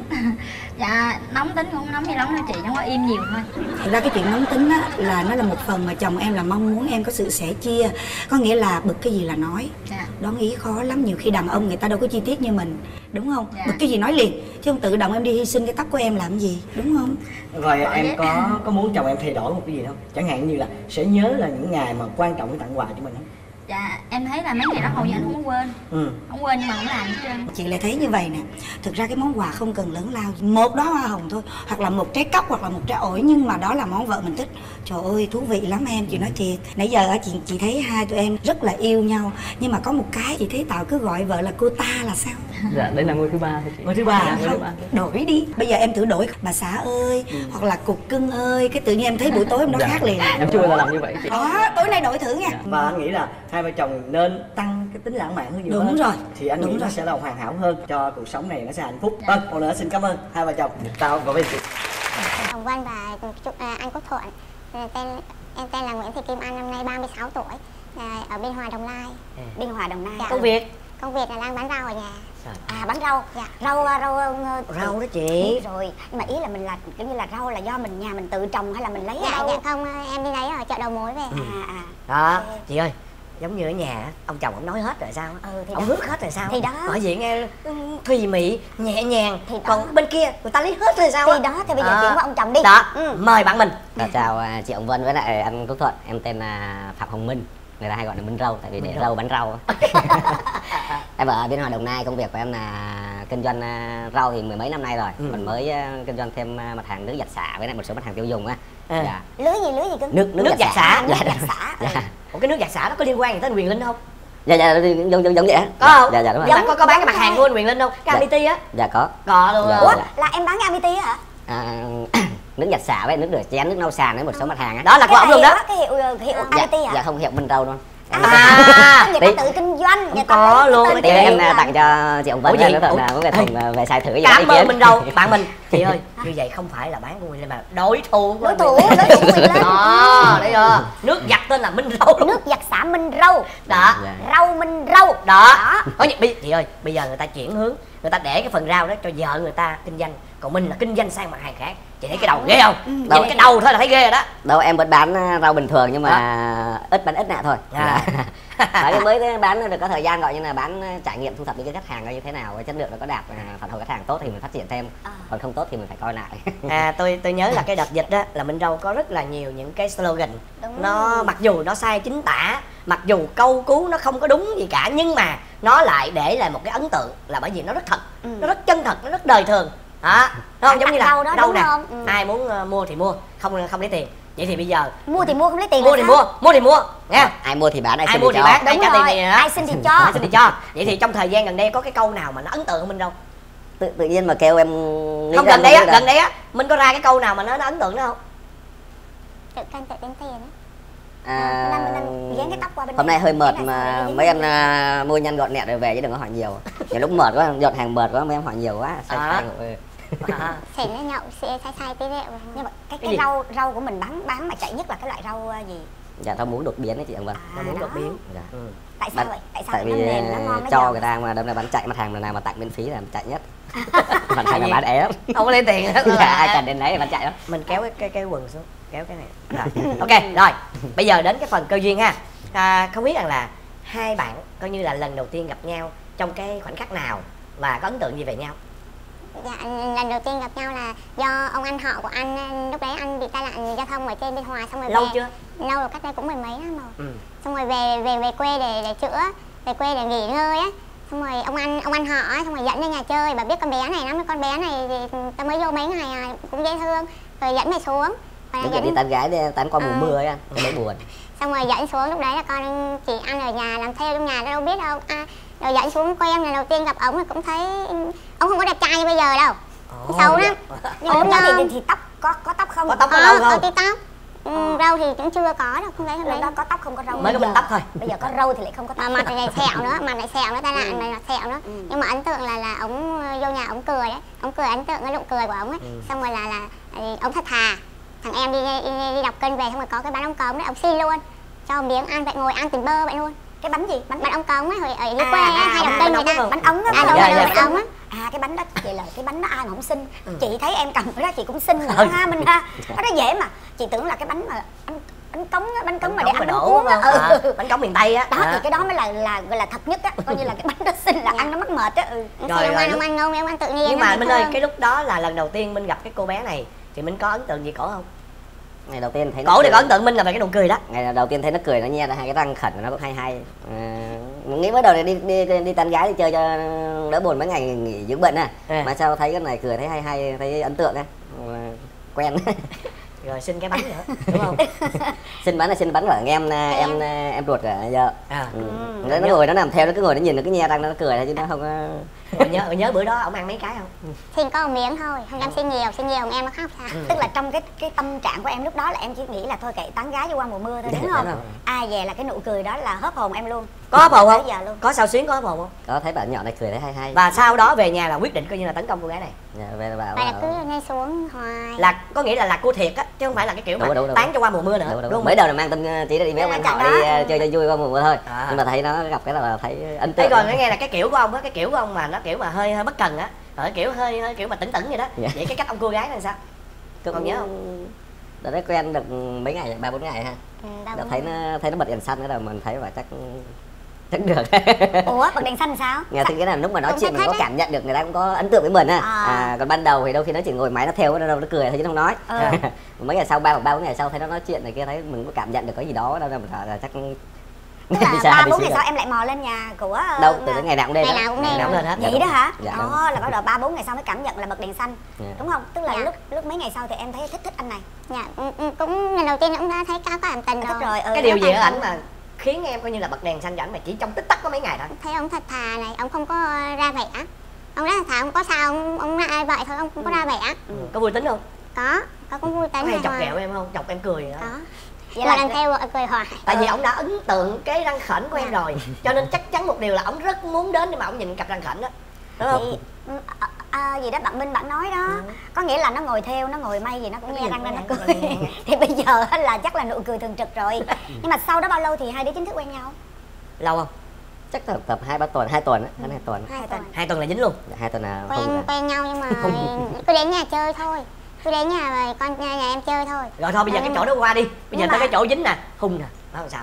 Dạ, nóng tính cũng không nóng gì lắm đâu chị, không có im nhiều thôi. Thật ra cái chuyện nóng tính á là nó là một phần mà chồng em là mong muốn em có sự sẻ chia. Có nghĩa là bực cái gì là nói. Dạ. Đoán ý khó lắm, nhiều khi đàn ông người ta đâu có chi tiết như mình, đúng không? Dạ. Bực cái gì nói liền, chứ không tự động em đi hy sinh cái tóc của em làm gì, đúng không? Rồi em có có muốn chồng em thay đổi một cái gì không? Chẳng hạn như là sẽ nhớ là những ngày mà quan trọng để tặng quà cho mình không? Dạ, em thấy là mấy ngày đó hầu như anh không có quên. Ừ. Không quên nhưng mà không làm hết trơn. Chị lại thấy như vậy nè. Thực ra cái món quà không cần lớn lao, một đóa hoa hồng thôi, hoặc là một trái cóc, hoặc là một trái ổi, nhưng mà đó là món vợ mình thích. Trời ơi thú vị lắm em, chị nói thiệt. Nãy giờ chị chị thấy hai tụi em rất là yêu nhau, nhưng mà có một cái chị thấy Tạo cứ gọi vợ là cô ta là sao? Dạ, đây là ngôi thứ ba thôi chị. Ngôi thứ ba. Dạ, ngôi thứ ba. Đổi đi. Bây giờ em thử đổi bà xã ơi, ừ. hoặc là cục cưng ơi, cái tự nhiên em thấy buổi tối hôm đó dạ. khác liền. Em chưa bao giờ làm như vậy chị. Đó, tối nay đổi thử nha. Dạ. Và anh nghĩ là hai vợ chồng nên tăng cái tính lãng mạn hơn nhiều Đúng hơn. rồi. Thì anh Đúng nghĩ rồi. nó sẽ là hoàn hảo hơn cho cuộc sống này, nó sẽ hạnh phúc. Vâng, một nữa xin cảm ơn hai vợ chồng. Tao và bên chị. Hồng Vân và chúc à, anh Quốc Thuận. Tên em tên là Nguyễn Thị Kim Anh, năm nay ba mươi sáu tuổi, à, ở Biên Hòa, Đồng Nai. À, Biên Hòa, Đồng Nai. Dạ. Công việc? Công việc là đang bán rau ở nhà. À, bán rau. Dạ. Rau rau Rau đó chị. Rồi, nhưng mà ý là mình là kiểu như là rau là do mình nhà mình tự trồng hay là mình lấy ở Dạ, đâu? dạ không, em đi lấy ở chợ đầu mối về. À à. Đó, chị ơi, giống như ở nhà ông chồng ông nói hết rồi sao? Ừ, thì ông đó. hước hết rồi sao? Thì đó. Hỏi vậy nghe thùy mị, nhẹ nhàng. Thì đó. Còn bên kia người ta lấy hết rồi sao? Thì đó, thì bây giờ À. chuyển qua ông chồng đi. Đó, Ừ. mời bạn mình. Dạ, chào à, chị Hồng Vân với lại anh Quốc Thuận. Em tên là Phạm Hồng Minh, người ta hay gọi là Minh Râu tại vì để Minh râu. râu bán rau. Em ở Biên Hòa, Đồng Nai, công việc của em là kinh doanh à, rau thì mười mấy năm nay rồi. Ừ. Mình mới à, kinh doanh thêm à, mặt hàng nước giặt xả với lại một số mặt hàng tiêu dùng á. À. Dạ. Lưới gì lưới gì cưng? Nước nước, Nước giặt xả. Nước Dạ, giặt xả. dạ. Ủa cái nước giặt xả nó có liên quan gì tới Quyền Linh không? Dạ dạ giống giống giống vậy á. Có không? Dạ dạ đúng rồi. Giống có có bán cái mặt hàng của anh Quyền Linh không? Cái Dạ. Amity á. Dạ có. Có luôn Dạ. rồi. Ủa, là em bán cái Amity á hả? À, nước giặt xả với nước rửa chén, nước lau sàn với một số mặt hàng á. Đó là của Cái ông luôn này đó. á, cái hiệu hiệu Dạ, Amity hả? dạ không hiệu Minh Râu luôn. À, người Tí- ta tự kinh doanh, người ta có lấy luôn. tên Thì cái em hiệu à, là- tặng cho chị Hồng Vân Ủa gì? nữa thôi Ủa? là muốn cái thùng à, về xài thử cho Cảm ý ơn kiến. mình đâu, bạn mình. Chị ơi, như vậy không phải là bán của Quyền Linh mà đối thủ của Đối anh thủ, Quyền Linh. đối thủ Quyền Linh. Đó, đấy chưa? Nước giặt tên là Minh Râu luôn. Nước giặt xả Minh Râu. Đó. Dạ. Rau Minh Râu. Đó. Có gì bây- chị ơi, bây giờ người ta chuyển hướng, người ta để cái phần rau đó cho vợ người ta kinh doanh, còn mình là kinh doanh sang mặt hàng khác. Chị thấy cái đầu ghê không? Nhìn Đâu. cái đầu thôi là thấy ghê rồi đó. Đâu em vẫn bán à, rau bình thường nhưng mà ít bán ít nạ thôi. À. Đấy, cái mới bán được có thời gian gọi như là bán à, trải nghiệm thu thập những cái khách hàng coi như thế nào, chất lượng nó có đạt à, phản hồi khách hàng tốt thì mình phát triển thêm, À. còn không tốt thì mình phải coi lại. À, tôi tôi nhớ là cái đợt dịch đó là Minh Râu có rất là nhiều những cái slogan. Đúng Nó rồi. mặc dù nó sai chính tả, mặc dù câu cú nó không có đúng gì cả, nhưng mà nó lại để lại một cái ấn tượng là bởi vì nó rất thật, Ừ. nó rất chân thật, nó rất đời thường. Đó, đúng không? Giống như là Đâu đó, đâu đúng nè, không? Ừ. ai muốn ờ, mua thì mua, không không lấy tiền. Vậy thì bây giờ Mua thì mua, không lấy tiền mua là thì sao? mua, mua thì mua, nghe? Ai mua thì bán, ai Ai xin mua thì thì cho. bán, ai Đúng trả rồi, tiền thì ai xin thì cho. ai xin thì cho. Vậy thì trong thời gian gần đây có cái câu nào mà nó ấn tượng hơn Minh Râu? Tự, tự nhiên mà kêu em nghĩ Không, ra gần đây á, luôn gần đây á, Minh có ra cái câu nào mà nó, nó ấn tượng nữa không? Tự canh tự tính tiền ấy. À, Năm năm dán cái tóc qua bên hôm đây. nay hơi mệt Cái này mà phải mấy em à, mua nhanh gọn nhẹ rồi về chứ đừng có hỏi nhiều. Nhiều lúc mệt quá, dọn hàng mệt quá mấy em hỏi nhiều quá. Sai À. sai rồi. À. Xỉn nó nhậu xì- say say tí rượu. Nhưng mà cái Cái cái gì? rau rau của mình bán bán mà chạy nhất là cái loại rau ờ, gì? Dạ tao muốn đột biến đấy chị Hồng Vân. Nó muốn đó. đột biến. Dạ. Ừ. Tại sao Bạn- vậy? Tại sao Tại nó vì mềm nó ngon nó cho giòn? người ta mà đâm ra bán chạy mặt hàng nào mà tặng miễn phí là chạy nhất. Mặt hàng là bán ế lắm. Không có lấy tiền hết. Dạ, ai cần đến đấy thì bán chạy lắm. Mình kéo cái cái, cái quần xuống, kéo cái này. Rồi. Ok, rồi. Bây giờ đến cái phần cơ duyên ha. À, không biết rằng là hai bạn coi như là lần đầu tiên gặp nhau trong cái khoảnh khắc nào và có ấn tượng gì về nhau? Dạ, lần đầu tiên gặp nhau là do ông anh họ của anh, lúc đấy anh bị tai nạn giao thông ở trên Biên Hòa, xong rồi Lâu về, chưa? Lâu rồi, cách đây cũng mười mấy năm rồi. Ừ. Xong rồi về về về quê để để chữa, về quê để nghỉ ngơi á. Xong rồi ông anh ông anh họ á, xong rồi dẫn lên nhà chơi, bà biết con bé này lắm, con bé này thì tao mới vô mấy ngày à, cũng dễ thương, rồi dẫn mày xuống. Đúng rồi, đi tán gái đi, tán qua mùa à. mưa ấy anh, cái đấy buồn. Xong rồi dẫn xuống, lúc đấy là con chỉ ăn ở nhà, làm theo trong nhà, đâu biết đâu. À, rồi dẫn xuống quen, lần đầu tiên gặp ổng thì cũng thấy ông không có đẹp trai như bây giờ đâu. Oh, xấu lắm. Nhưng mà lúc đó thì, thì tóc có có tóc không? Có tóc có râu không? Có tí tóc. Ừ, râu thì cũng chưa có đâu, không thấy hôm đấy. Đó có tóc không có râu. Mới có bên tóc thôi. Bây giờ có râu thì lại không có tóc. Mà mặt này sẹo nữa, mặt này sẹo nữa, tai nạn này là sẹo nữa. Ừ. Nhưng mà ấn tượng là là ổng vô nhà ổng cười đấy, ổng cười ấn tượng cái nụ cười của ổng ấy. Ừ. Xong rồi là là ổng thật thà. Thằng em đi đi, đi đọc kênh về, xong rồi có cái bánh ống cống đấy, ổng xin luôn, cho một miếng ăn vậy, ngồi ăn tình bơ vậy luôn. Cái bánh gì? Bánh bánh ống cống ấy, ở dưới à, quê à, hay đọc à, kênh người ta. Bánh ống á. À đúng rồi, bánh ống á. À cái bánh đó vậy là cái bánh đó ai mà không xin. Ừ. Chị thấy em cầm cái đó chị cũng xin nữa ha mình ha. Nó rất dễ mà. Chị tưởng là cái bánh mà bánh bánh cống á, bánh cống mà để ăn bánh uống á. Ừ. Bánh cống miền Tây á. Đó thì cái đó mới là là gọi là thật nhất á, coi như là cái bánh đó xin là ăn nó mắc mệt á. Ừ. Rồi ông ăn ông ăn ngon, em ăn tự nhiên. Nhưng mà Minh ơi, cái lúc đó là lần đầu tiên Minh gặp cái cô bé này thì Minh có ấn tượng gì cổ không? Ngày đầu tiên thấy cổ thì có ấn tượng Minh là về cái nụ cười đó. Ngày đầu tiên thấy nó cười, nó nhe ra hai cái răng khẩn nó cũng hay hay. À, nghĩ mới đầu này đi đi đi, đi tán gái đi chơi cho đỡ buồn mấy ngày nghỉ dưỡng bệnh à. à. Mà sao thấy cái này cười thấy hay hay, thấy ấn tượng á. Quen. Rồi xin cái bánh nữa, đúng không? Xin bánh là xin bánh của em em em, em ruột của vợ. À. Ừ. Ừ. Nó ngồi nó nằm theo, nó cứ ngồi nó nhìn nó cứ nhe răng nó cười thôi chứ nó không có. Rồi nhớ nhớ bữa đó ông ăn mấy cái không? Xin có một miếng thôi, không dám xin nhiều, xin nhiều em nó khóc sao? Ừ. Tức là trong cái cái tâm trạng của em lúc đó là em chỉ nghĩ là thôi kệ tán gái cho qua mùa mưa thôi, đúng không? Ai về là cái nụ cười đó là hớp hồn em luôn. Có hớp hồn không? Có sao xuyến, có hớp hồn không? Có, thấy bạn nhỏ này cười thấy hay hay. Và sau đó về nhà là quyết định coi như là tấn công cô gái này. Dạ, về là bảo là cứ ngay xuống hoài. Là có nghĩa là là cô thiệt á, chứ không phải là cái kiểu mà đúng, đúng, tán cho qua mùa mưa nữa. Đúng, đúng. Đúng. Mới đầu là mang tâm chỉ là đi với ông anh họ đi uh, chơi cho vui qua mùa mưa thôi. À. Nhưng mà thấy nó gặp cái là thấy ấn tượng. Thế còn nghe là cái kiểu của ông á, cái kiểu của ông mà nó kiểu mà hơi hơi bất cần á, ở kiểu hơi hơi kiểu mà tỉnh tỉnh vậy đó. Dạ. Vậy cái cách ông cua gái là sao? Tôi còn nhớ không? Đã đấy quen được mấy ngày, ba bốn ngày ha. Ừ, đã thấy nó thấy nó bật đèn xanh cái đầu mình thấy và chắc chắc được. Ủa bật đèn xanh sao? Nghe thì cái nào lúc mà nói chuyện mình có cảm nhận được người ta cũng có ấn tượng với mình á. À. À, còn ban đầu thì đôi khi nó chỉ ngồi máy nó theo nó đâu nó cười thôi chứ không nói. Ừ. Mấy ngày sau ba hoặc ba bốn ngày sau thấy nó nói chuyện này kia thấy mình có cảm nhận được cái gì đó đâu là, là chắc. Tức là ba bốn ngày sau em lại mò lên nhà của đâu từ ngày nào cũng lên, ngày nào cũng lên, nào cũng lên hết. Vậy đó hả? Dạ, đó là bắt đầu ba bốn ngày sau mới cảm nhận là bật đèn xanh, dạ. Đúng không? Tức là dạ. lúc lúc mấy ngày sau thì em thấy thích thích anh này. Dạ cũng lần đầu tiên cũng đã thấy có cảm tình rồi. rồi ừ, cái điều gì ở ảnh mà khiến em coi như là bật đèn xanh cho ảnh mà chỉ trong tích tắc có mấy ngày thôi? Thấy ông thật thà này, ông không có ra vẻ, ông rất là thà, ông có sao ông ông ai vậy thôi, ông không có ra vẻ. Ừ. Có vui tính không? Có, có cũng vui tính. Có hay chọc ghẹo em không? Chọc em cười đó. Có. Vậy là lần theo vợ cười hoài. Tại vì ông đã ấn tượng cái răng khểnh của em rồi, cho nên chắc chắn một điều là ông rất muốn đến nhưng mà ông nhìn cặp răng khểnh đó, đúng không? Thì, à, à, gì đó bạn Minh bạn nói đó, ừ. Có nghĩa là nó ngồi theo, nó ngồi may gì nó cũng nghe răng lên nó cười. Thì bây giờ là chắc là nụ cười thường trực rồi. Nhưng mà sau đó bao lâu thì hai đứa chính thức quen nhau? Lâu không? Chắc tập tập hai ba tuần, hai tuần á, ừ. hai tuần. Hai tuần. Hai tuần là dính luôn. Hai tuần là quen không quen nhau nhưng mà cứ đến nhà chơi thôi. Cứ đến nhà rồi con nhà, nhà em chơi thôi. Rồi thôi bây giờ ừ. cái chỗ đó qua đi. Bây giờ tới cái chỗ dính nè, hung nè, đó làm sao?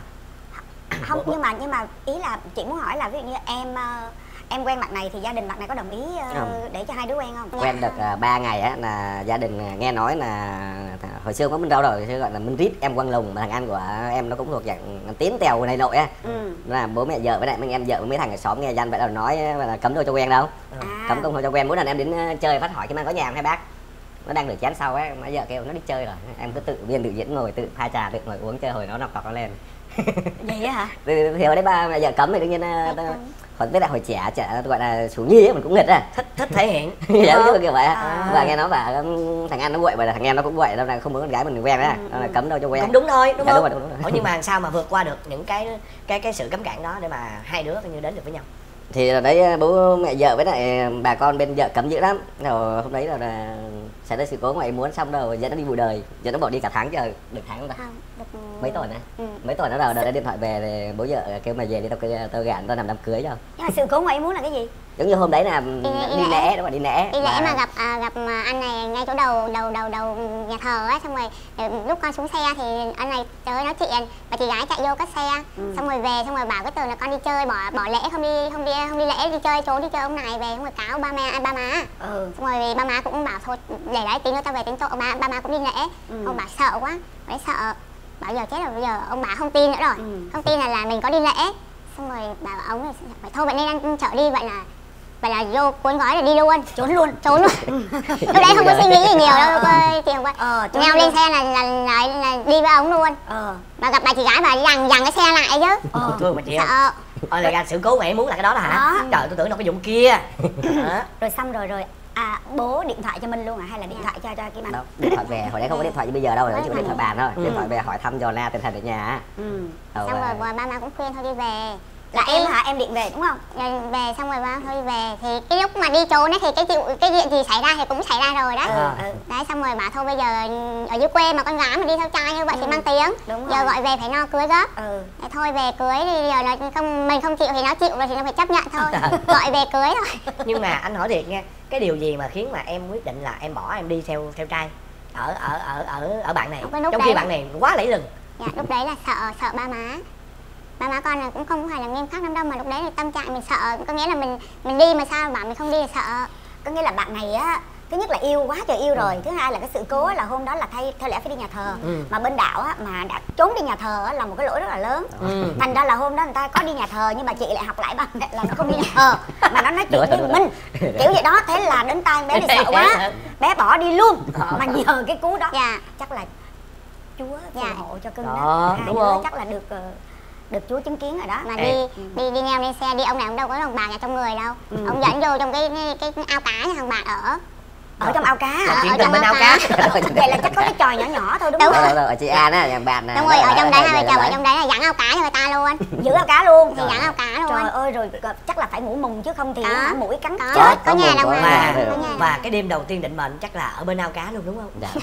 Không, nhưng mà nhưng mà ý là chị muốn hỏi là ví dụ như em em quen bạn này thì gia đình bạn này có đồng ý uh, để cho hai đứa quen không? Quen được uh, ba ngày á là gia đình nghe nói là hồi xưa có Minh đâu rồi, hồi xưa gọi là Minh Rít em Quang Lùng, thằng anh của em nó cũng thuộc dạng tiến tèo này nội á. Ừ. Là bố mẹ vợ với lại mấy em vợ với mấy thằng ở xóm nghe dân vậy là nói là cấm đâu cho quen đâu. À. Cấm không cho quen, mỗi lần em đến chơi phát hỏi cái mang có nhà không hai bác. Nó đang được chén sau á, mà vợ kêu nó đi chơi rồi, em cứ tự biên tự diễn ngồi tự pha trà tự ngồi uống chơi hồi nó nọc cọc nó lên. Vậy á hả? Thì hiểu đấy ba mẹ vợ cấm thì đương nhiên còn với lại hồi trẻ trẻ gọi là chủ nhi ấy mình cũng nghịch á, thích thích thể hiện. Dạ chứ kiểu vậy. À. Và nghe nó bảo thằng anh nó quậy và thằng em nó cũng quậy, đâu là không muốn con gái mình quen á, ừ. Là cấm đâu cho quen. Cũng đúng thôi, đúng dạ, không? Đúng rồi, đúng rồi. Ủa nhưng mà sao mà vượt qua được những cái cái cái sự cấm cản đó để mà hai đứa coi như đến được với nhau? Thì đấy bố mẹ vợ với lại bà con bên vợ cấm dữ lắm. Rồi hôm đấy là, là xảy ra sự cố ngoài muốn xong rồi dẫn nó đi bụi đời, dẫn nó bỏ đi cả tháng trời, được tháng không ta? Không, được mấy tuần á. Ừ. Mấy tuần nó đầu đợi điện thoại về thì bố vợ kêu mày về đi, tao tao gạn tao làm đám cưới cho. Nhưng mà sự cố ngoài muốn là cái gì? Giống như hôm đấy là đi, đi lễ, đó mà đi lễ. Đi lễ mà, mà gặp à, gặp anh này ngay chỗ đầu đầu đầu đầu nhà thờ á, xong rồi lúc con xuống xe thì anh này tới nói chuyện, bà chị gái chạy vô cất xe, ừ. xong rồi về xong rồi bảo cái từ là con đi chơi, bỏ bỏ lễ không đi không đi không đi lễ, đi chơi trốn đi chơi ông này, về xong rồi cáo ba mẹ ba má, ừ. xong rồi ba má cũng bảo thôi để đấy tí nữa tao về tính tội, ba ba má cũng đi lễ, ừ. ông bảo sợ quá, đấy sợ, bảo giờ chết rồi, bây giờ ông bà không tin nữa rồi, ừ. không tin là là mình có đi lễ, xong rồi bảo ông là phải thôi vậy nên anh chở đi, vậy là vậy là vô cuốn gói là đi luôn, trốn luôn, trốn luôn. Lúc đấy không có suy nghĩ gì nhiều đâu, chị không có. Ờ, leo lên xe là là, là là đi với ông luôn. Ờ. Mà gặp bà chị gái bà dằn dằn cái xe lại chứ. Ờ. Thương mà chị không? Sợ. Ờ là ra sự cố mẹ muốn là cái đó là hả? Đó. Trời tôi tưởng đâu cái vụ kia. Rồi xong rồi rồi. À, bố điện thoại cho Minh luôn à hay là điện thoại cho cho Kim Anh? Đâu, điện thoại về, hồi đấy không có điện thoại như bây giờ đâu, chỉ có điện thoại bàn thôi. Ừ. Điện thoại về hỏi thăm dò la tình hình ở nhà. Ừ. Xong rồi ba má cũng khuyên thôi đi về. Là em hả, em điện về đúng không? Rồi về xong rồi ba thôi về thì cái lúc mà đi trốn ấy thì cái chuyện cái chuyện gì xảy ra thì cũng xảy ra rồi đó. Ừ, ừ. Đấy xong rồi bảo thôi bây giờ ở dưới quê mà con gái mà đi theo trai như vậy ừ. thì mang tiếng. Đúng giờ rồi. Gọi về phải no cưới gấp. Ừ. Đấy, thôi về cưới thì giờ nó không mình không chịu thì nó chịu rồi thì nó phải chấp nhận thôi. Gọi về cưới thôi. Nhưng mà anh hỏi thiệt nha, cái điều gì mà khiến mà em quyết định là em bỏ em đi theo theo trai ở ở ở ở ở bạn này, trong khi bạn này quá lẫy lừng? Dạ lúc đấy là sợ sợ ba má. Ba má con là cũng không phải là nghiêm khắc lắm đâu, mà lúc đấy là tâm trạng mình sợ, có nghĩa là mình mình đi mà sao bảo mình không đi là sợ. Có nghĩa là bạn này á, thứ nhất là yêu quá trời yêu rồi, ừ. thứ hai là cái sự cố là hôm đó là thay theo lẽ phải đi nhà thờ, ừ. mà bên đạo á mà đã trốn đi nhà thờ á là một cái lỗi rất là lớn. Ừ. Thành ra là hôm đó người ta có đi nhà thờ nhưng mà chị lại học lại bằng là nó không đi nhà thờ mà nó nói chuyện với mình kiểu vậy đó, thế là đến tai bé thì sợ quá, bé bỏ đi luôn. Mà nhờ cái cú đó dạ. chắc là Chúa phù dạ. hộ cho cưng đó, đó. Hai đúng đứa không? Chắc là được được Chúa chứng kiến rồi đó. Mà đi đi đi leo lên xe đi, ông này ông đâu có đồng bạc ở trong người đâu. Ừ. Ông dẫn vô trong cái cái, cái ao cá nhà thằng bạn ở ở trong ao cá. Là chuyện tình bên ao cá. Vậy là chắc có cái tròi nhỏ nhỏ thôi đúng không? Đúng rồi, ở chị An á, nhà bạn đúng rồi, ở trong đấy hai vợ chồng ở trong đấy là dẫn ao cá cho người ta luôn. Giữ ao cá luôn. Thì dẫn ao cá luôn. Trời ơi, rồi chắc là phải ngủ mùng chứ không thì mũi cắn có, chết. Có nhà đâu mà. Và cái đêm đầu tiên định mệnh chắc là ở bên ao cá luôn đúng không? Dạ.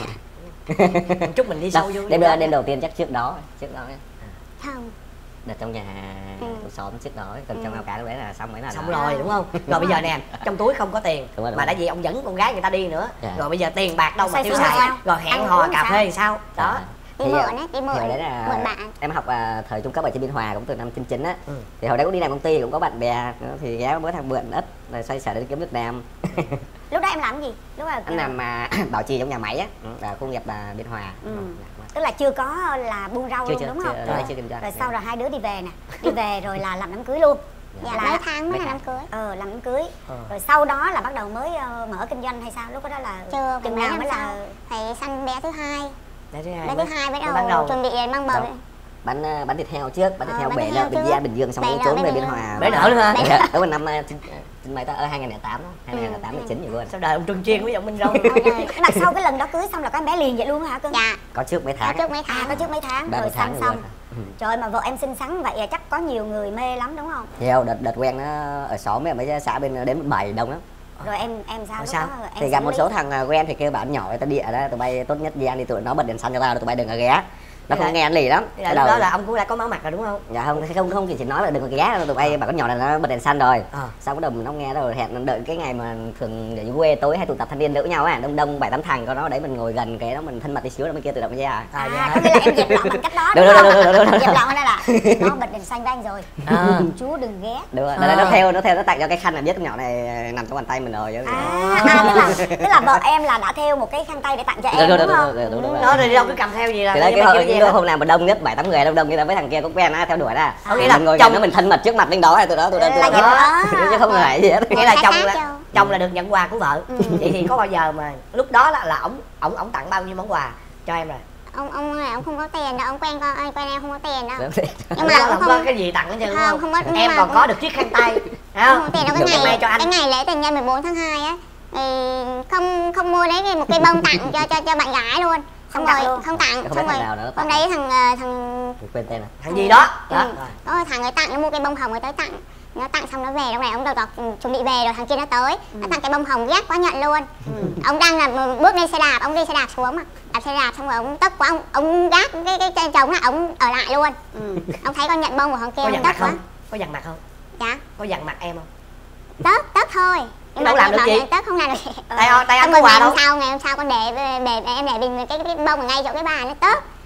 Chúc mình đi sâu vô. Đêm đêm đầu tiên chắc trước đó, trước đó. Không. Đợt trong nhà ừ. xóm trước đó, còn ừ. trong ao cá lúc đấy là xong mấy lần xong rồi đúng không? Rồi bây giờ nè, trong túi không có tiền đúng rồi, đúng mà đã gì ông dẫn con gái người ta đi nữa, yeah. rồi bây giờ tiền bạc đâu mà tiêu xài, rồi hẹn hò cà phê thì sao đó. Đi mượn á, đi mượn, đấy là mượn bạn. Em học uh, thời trung cấp ở trên Biên Hòa cũng từ năm chín chín á, ừ. thì hồi đấy cũng đi làm công ty cũng có bạn bè thì ghé mới thằng mượn ít rồi xoay sở đến kiếm Việt Nam. Lúc đó em làm gì? Lúc đó anh làm mà bảo trì trong nhà máy á, ở khu công nghiệp Biên Hòa. Ừ. Tức là chưa có là buôn rau chưa, luôn chưa, đúng chưa, không? Rồi, rồi, chưa kinh doanh. Rồi sau rồi hai đứa đi về nè, đi về rồi là làm đám cưới luôn. Dạ, là mấy tháng mới là đám cưới. Ờ làm đám cưới. Ờ. Rồi sau đó là bắt đầu mới uh, mở kinh doanh hay sao? Lúc đó là chưa, chừng nào mới là phải sanh bé thứ hai. Bé thứ hai. Bé thứ hai bắt đầu, đầu chuẩn bị mang bầu. Bánh bánh thịt heo trước, bánh thịt ờ, heo bể lợn Bình Gia Bình Dương xong rồi trốn về Biên Hòa. Bể nở nữa hả? Đó là năm mấy ta ở hai nghìn lẻ tám đó, hai nghìn lẻ tám chín vậy luôn. Sao đời ông Trương Chiên với ông Minh Râu. Mà sau cái lần đó cưới xong là có em bé liền vậy luôn hả cưng? Dạ. Có trước mấy tháng. Có trước mấy tháng. À, có trước mấy tháng rồi sanh xong. Trời ơi mà vợ em xinh xắn vậy chắc có nhiều người mê lắm đúng không? Nhiều, đợt đợt quen nó ở xóm mấy mấy xã bên đến bảy đông lắm. Rồi em em sao? Sao? Đó, em thì gặp một số thằng quen thì kêu bạn nhỏ người ta địa đó, tụi bay tốt nhất đi ăn đi, tụi nó bật đèn xanh cho tao, tụi bay đừng có ghé. Nó không nghe anh lì lắm. Lúc đó là ông cũng đã có máu mặt rồi đúng không? Dạ không, không không chỉ nói là đừng có ghé, tụi bay bảo con nhỏ này nó bật đèn xanh rồi. À. Xong bắt đầu nó nghe rồi hẹn đợi cái ngày mà thường ở quê tối hay tụ tập thanh niên đỡ nhau á, đông đông bảy tám thằng có nó đấy mình ngồi gần cái đó mình thân mật tí xíu rồi bên kia tự động ra. À, à có nghĩa là em dẹp loạn bằng cách đó đúng không? Dẹp loạn đây là nó bật đèn xanh với anh rồi. À. Chú đừng ghé. Đúng rồi. À. Nó theo nó theo nó tặng cho cái khăn là biết con nhỏ này nằm trong bàn tay mình rồi. À, à tức là tức là vợ em là đã theo một cái khăn tay để tặng cho em đúng không? Nó rồi đâu cứ cầm theo gì là. Cái hôm nào mà đông nhất bảy tám người đông đông như là mấy thằng kia cũng quen á theo đuổi ra. Có nghĩa là ngồi chồng nó mình thân mật trước mặt bên đó hay tụi đó tụi đó tụi đó chứ không ngại gì hết. Nghĩa là chồng là chồng là được nhận quà của vợ. Vậy thì có bao giờ mà lúc đó là là ổng ổng ổng tặng bao nhiêu món quà cho em rồi? Ông ông này ông không có tiền đâu, ông quen con anh quen em không có tiền đâu. Nhưng mà ông không có cái gì tặng hết trơn không? Không có, em còn có được chiếc khăn tay. Không có tiền đâu, cái ngày cho anh. Cái ngày lễ tình nhân mười bốn tháng hai á thì không không mua đấy một cây bông tặng cho cho cho bạn gái luôn. Xong rồi luôn. Không tặng, không xong rồi hôm đấy thằng thằng quên tên này. Thằng gì đó. Đó. Đó thằng ấy tặng, nó mua cây bông hồng rồi tới tặng. Nó tặng xong nó về, lúc này ông đầu tọt chuẩn bị về rồi thằng kia nó tới. Ừ. Nó tặng cái bông hồng ghét quá nhận luôn. Ừ. Ông đang là bước lên xe đạp, ông đi xe đạp xuống mà. Đạp xe đạp xong rồi ông tức quá, ông ông gác cái cái chân trống lại, ông ở lại luôn. Ừ. Ông thấy con nhận bông của thằng kia ông tức quá. Có dằn mặt không? Dạ. Có dằn mặt em không? Tớt, tớt thôi. Nhưng mà làm được gì? Tớt không làm được. Tay tay anh có quà đâu. Ngày hôm sau, ngày hôm sau con để để em để bình cái cái bông ở ngay chỗ cái bàn nó tớt.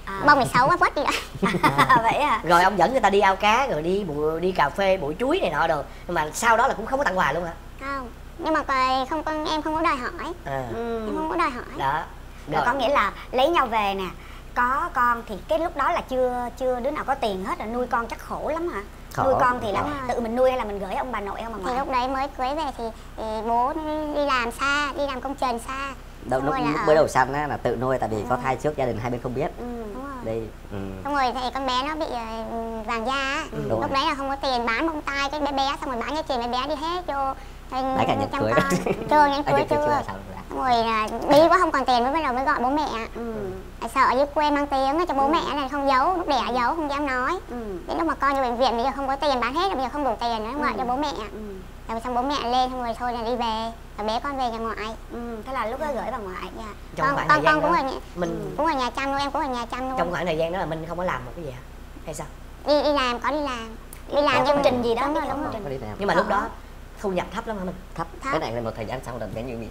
À. Bông này xấu quá vớt đi ạ. À, vậy à. Rồi ông dẫn người ta đi ao cá rồi đi bụi đi cà phê bụi chuối này nọ đồ, nhưng mà sau đó là cũng không có tặng quà luôn hả? Không, nhưng mà coi không con em không có đòi hỏi. À. Ừ. Em không có đòi hỏi. Đó. Rồi có nghĩa là lấy nhau về nè, có con thì cái lúc đó là chưa chưa đứa nào có tiền hết rồi, nuôi con chắc khổ lắm hả? Khổ. Nuôi con thì là Đúng rồi. tự mình nuôi hay là mình gửi ông bà nội ông bà Thì ngoại? lúc đấy mới cưới về thì, thì bố đi làm xa, đi làm công trình xa. Đâu Xong lúc, rồi là lúc ở- mới đầu sanh á là tự nuôi, tại vì có thai trước gia đình hai bên không biết. Ừ. Đúng rồi. Đây ừ. Xong rồi thì con bé nó bị uh, vàng da á. Đúng Lúc rồi. đấy là không có tiền bán bông tai cái bé bé, xong rồi bán cái tiền bé bé đi hết vô. Đấy cả nhẫn chăm cưới con. Chưa nhẫn cưới Ai chưa, chưa. chưa, sao rồi. Xong rồi là đi quá không còn tiền mới bắt đầu mới gọi bố mẹ. Ừ. Tại sợ ở dưới quê mang tiếng á, cho bố mẹ này không giấu, lúc đẻ giấu không dám nói. Ừ. Đến lúc mà con vô bệnh viện bây giờ không có tiền bán hết rồi, bây giờ không đủ tiền nữa gọi Ừ. cho bố mẹ. Ừ. Rồi xong bố mẹ lên xong rồi thôi là đi về, và bé con về nhà ngoại. Ừ. Thế là lúc đó gửi bà ngoại. Dạ. Trong Con khoảng con thời gian con cũng đó, ở nhà, mình cũng ở nhà chăm luôn, em cũng ở nhà chăm luôn. trong khoảng thời gian đó là mình không có làm một cái gì hả? Hay sao? đi đi làm có đi làm đi làm Có nhưng công trình gì đó, đúng đi rồi theo đúng công rồi. trình. Có đi làm. Nhưng mà lúc đó thu nhập thấp lắm hả mình? Thấp. Thấp. Cái này là một thời gian sau là bé như bị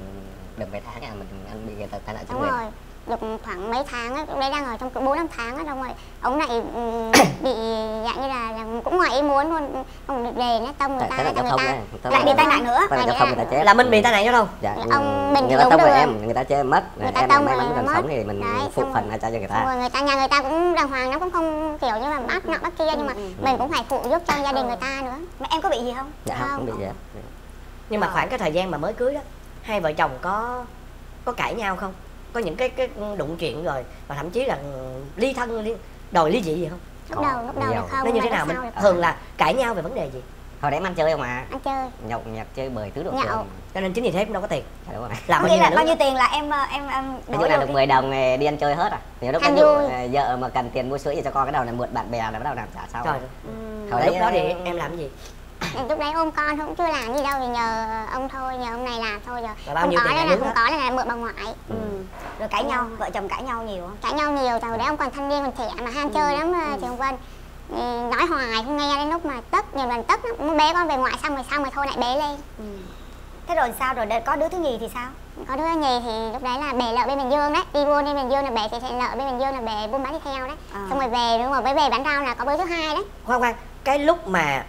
được vài tháng à, mình ăn bị người ta tai nạn trên Đúng người. rồi, được khoảng mấy tháng á, lúc đấy đang ở trong bốn năm tháng á, xong rồi ông này ừm, bị dạng như là, là cũng ngoài ý muốn luôn, không được về nó tông người Tai ta, nạn cho giao người thông ta đấy, người ta Lại bị tai nạn nữa. tai nạn giao thông người ta chết. Là mình bị tai nạn giao thông. Dạ, Ông mình người ta đúng tông vào được. em, người ta chết mất. Người ta Em tông may rồi mắn còn mất. sống thì mình Đấy, phụ xong phần lại cho người xong ta. rồi người ta nhà người ta cũng đàng hoàng, nó cũng không kiểu như là bắt nọ bắt kia, nhưng mà mình cũng phải phụ giúp cho gia đình người ta nữa. Mà em có bị gì không? Dạ không, Không. không bị gì hết. Nhưng mà Ờ. khoảng cái thời gian mà mới cưới đó, hai vợ chồng có có cãi nhau không? Có những cái cái đụng chuyện rồi và thậm chí là ly thân ly, đòi ly dị gì không? Lúc đầu lúc đầu nhiều. là không, Nó như mà thế lúc nào mình sau là thường là cãi nhau về vấn đề gì? Hồi đấy em ăn chơi không à? ăn chơi. Nhậu nhạc chơi bời tứ độ Nhậu. trường. Cho nên chính vì thế cũng đâu có tiền. Dạ, đúng rồi. Làm Có bao nghĩa nhiêu là là bao nhiêu nước. tiền là em em em Ví dụ đổi là được được mười đồng thì đi ăn chơi hết à. Thì lúc Ăn ví dụ vui. ờ, vợ mà cần tiền mua sữa gì cho con, cái đầu này mượn bạn bè là bắt đầu làm trả sau. Trời. Ừ. Hồi Lúc đấy, đó thì ờ, em làm cái gì? Lúc đấy ôm con cũng chưa làm gì đâu, thì nhờ ông thôi, nhờ ông này làm thôi. Giờ Và bao không nhiêu có tiền đây nhà là nước không đó? có đây là mượn bà ngoại. Ừ. Rồi cãi nhau, vợ chồng cãi nhau nhiều không? Cãi nhau nhiều, hồi đấy ông còn thanh niên còn trẻ mà ham chơi lắm, chị Hồng Vân. Ừ, nói hoài không nghe, đến lúc mà tức nhiều lần tức lắm, muốn bế con về ngoại xong rồi xong rồi thôi lại bế lên. Ừ. Thế rồi sao, rồi để có đứa thứ nhì thì sao? Có đứa nhì thì lúc đấy là bể lợ bên Bình Dương đấy, đi buôn đi Bình Dương là bể chạy lợ bên Bình Dương là bể buôn bán đi theo đấy. À. Xong rồi về đúng rồi, mới về bán rau là có bữa thứ hai đấy. Khoan khoan, cái lúc mà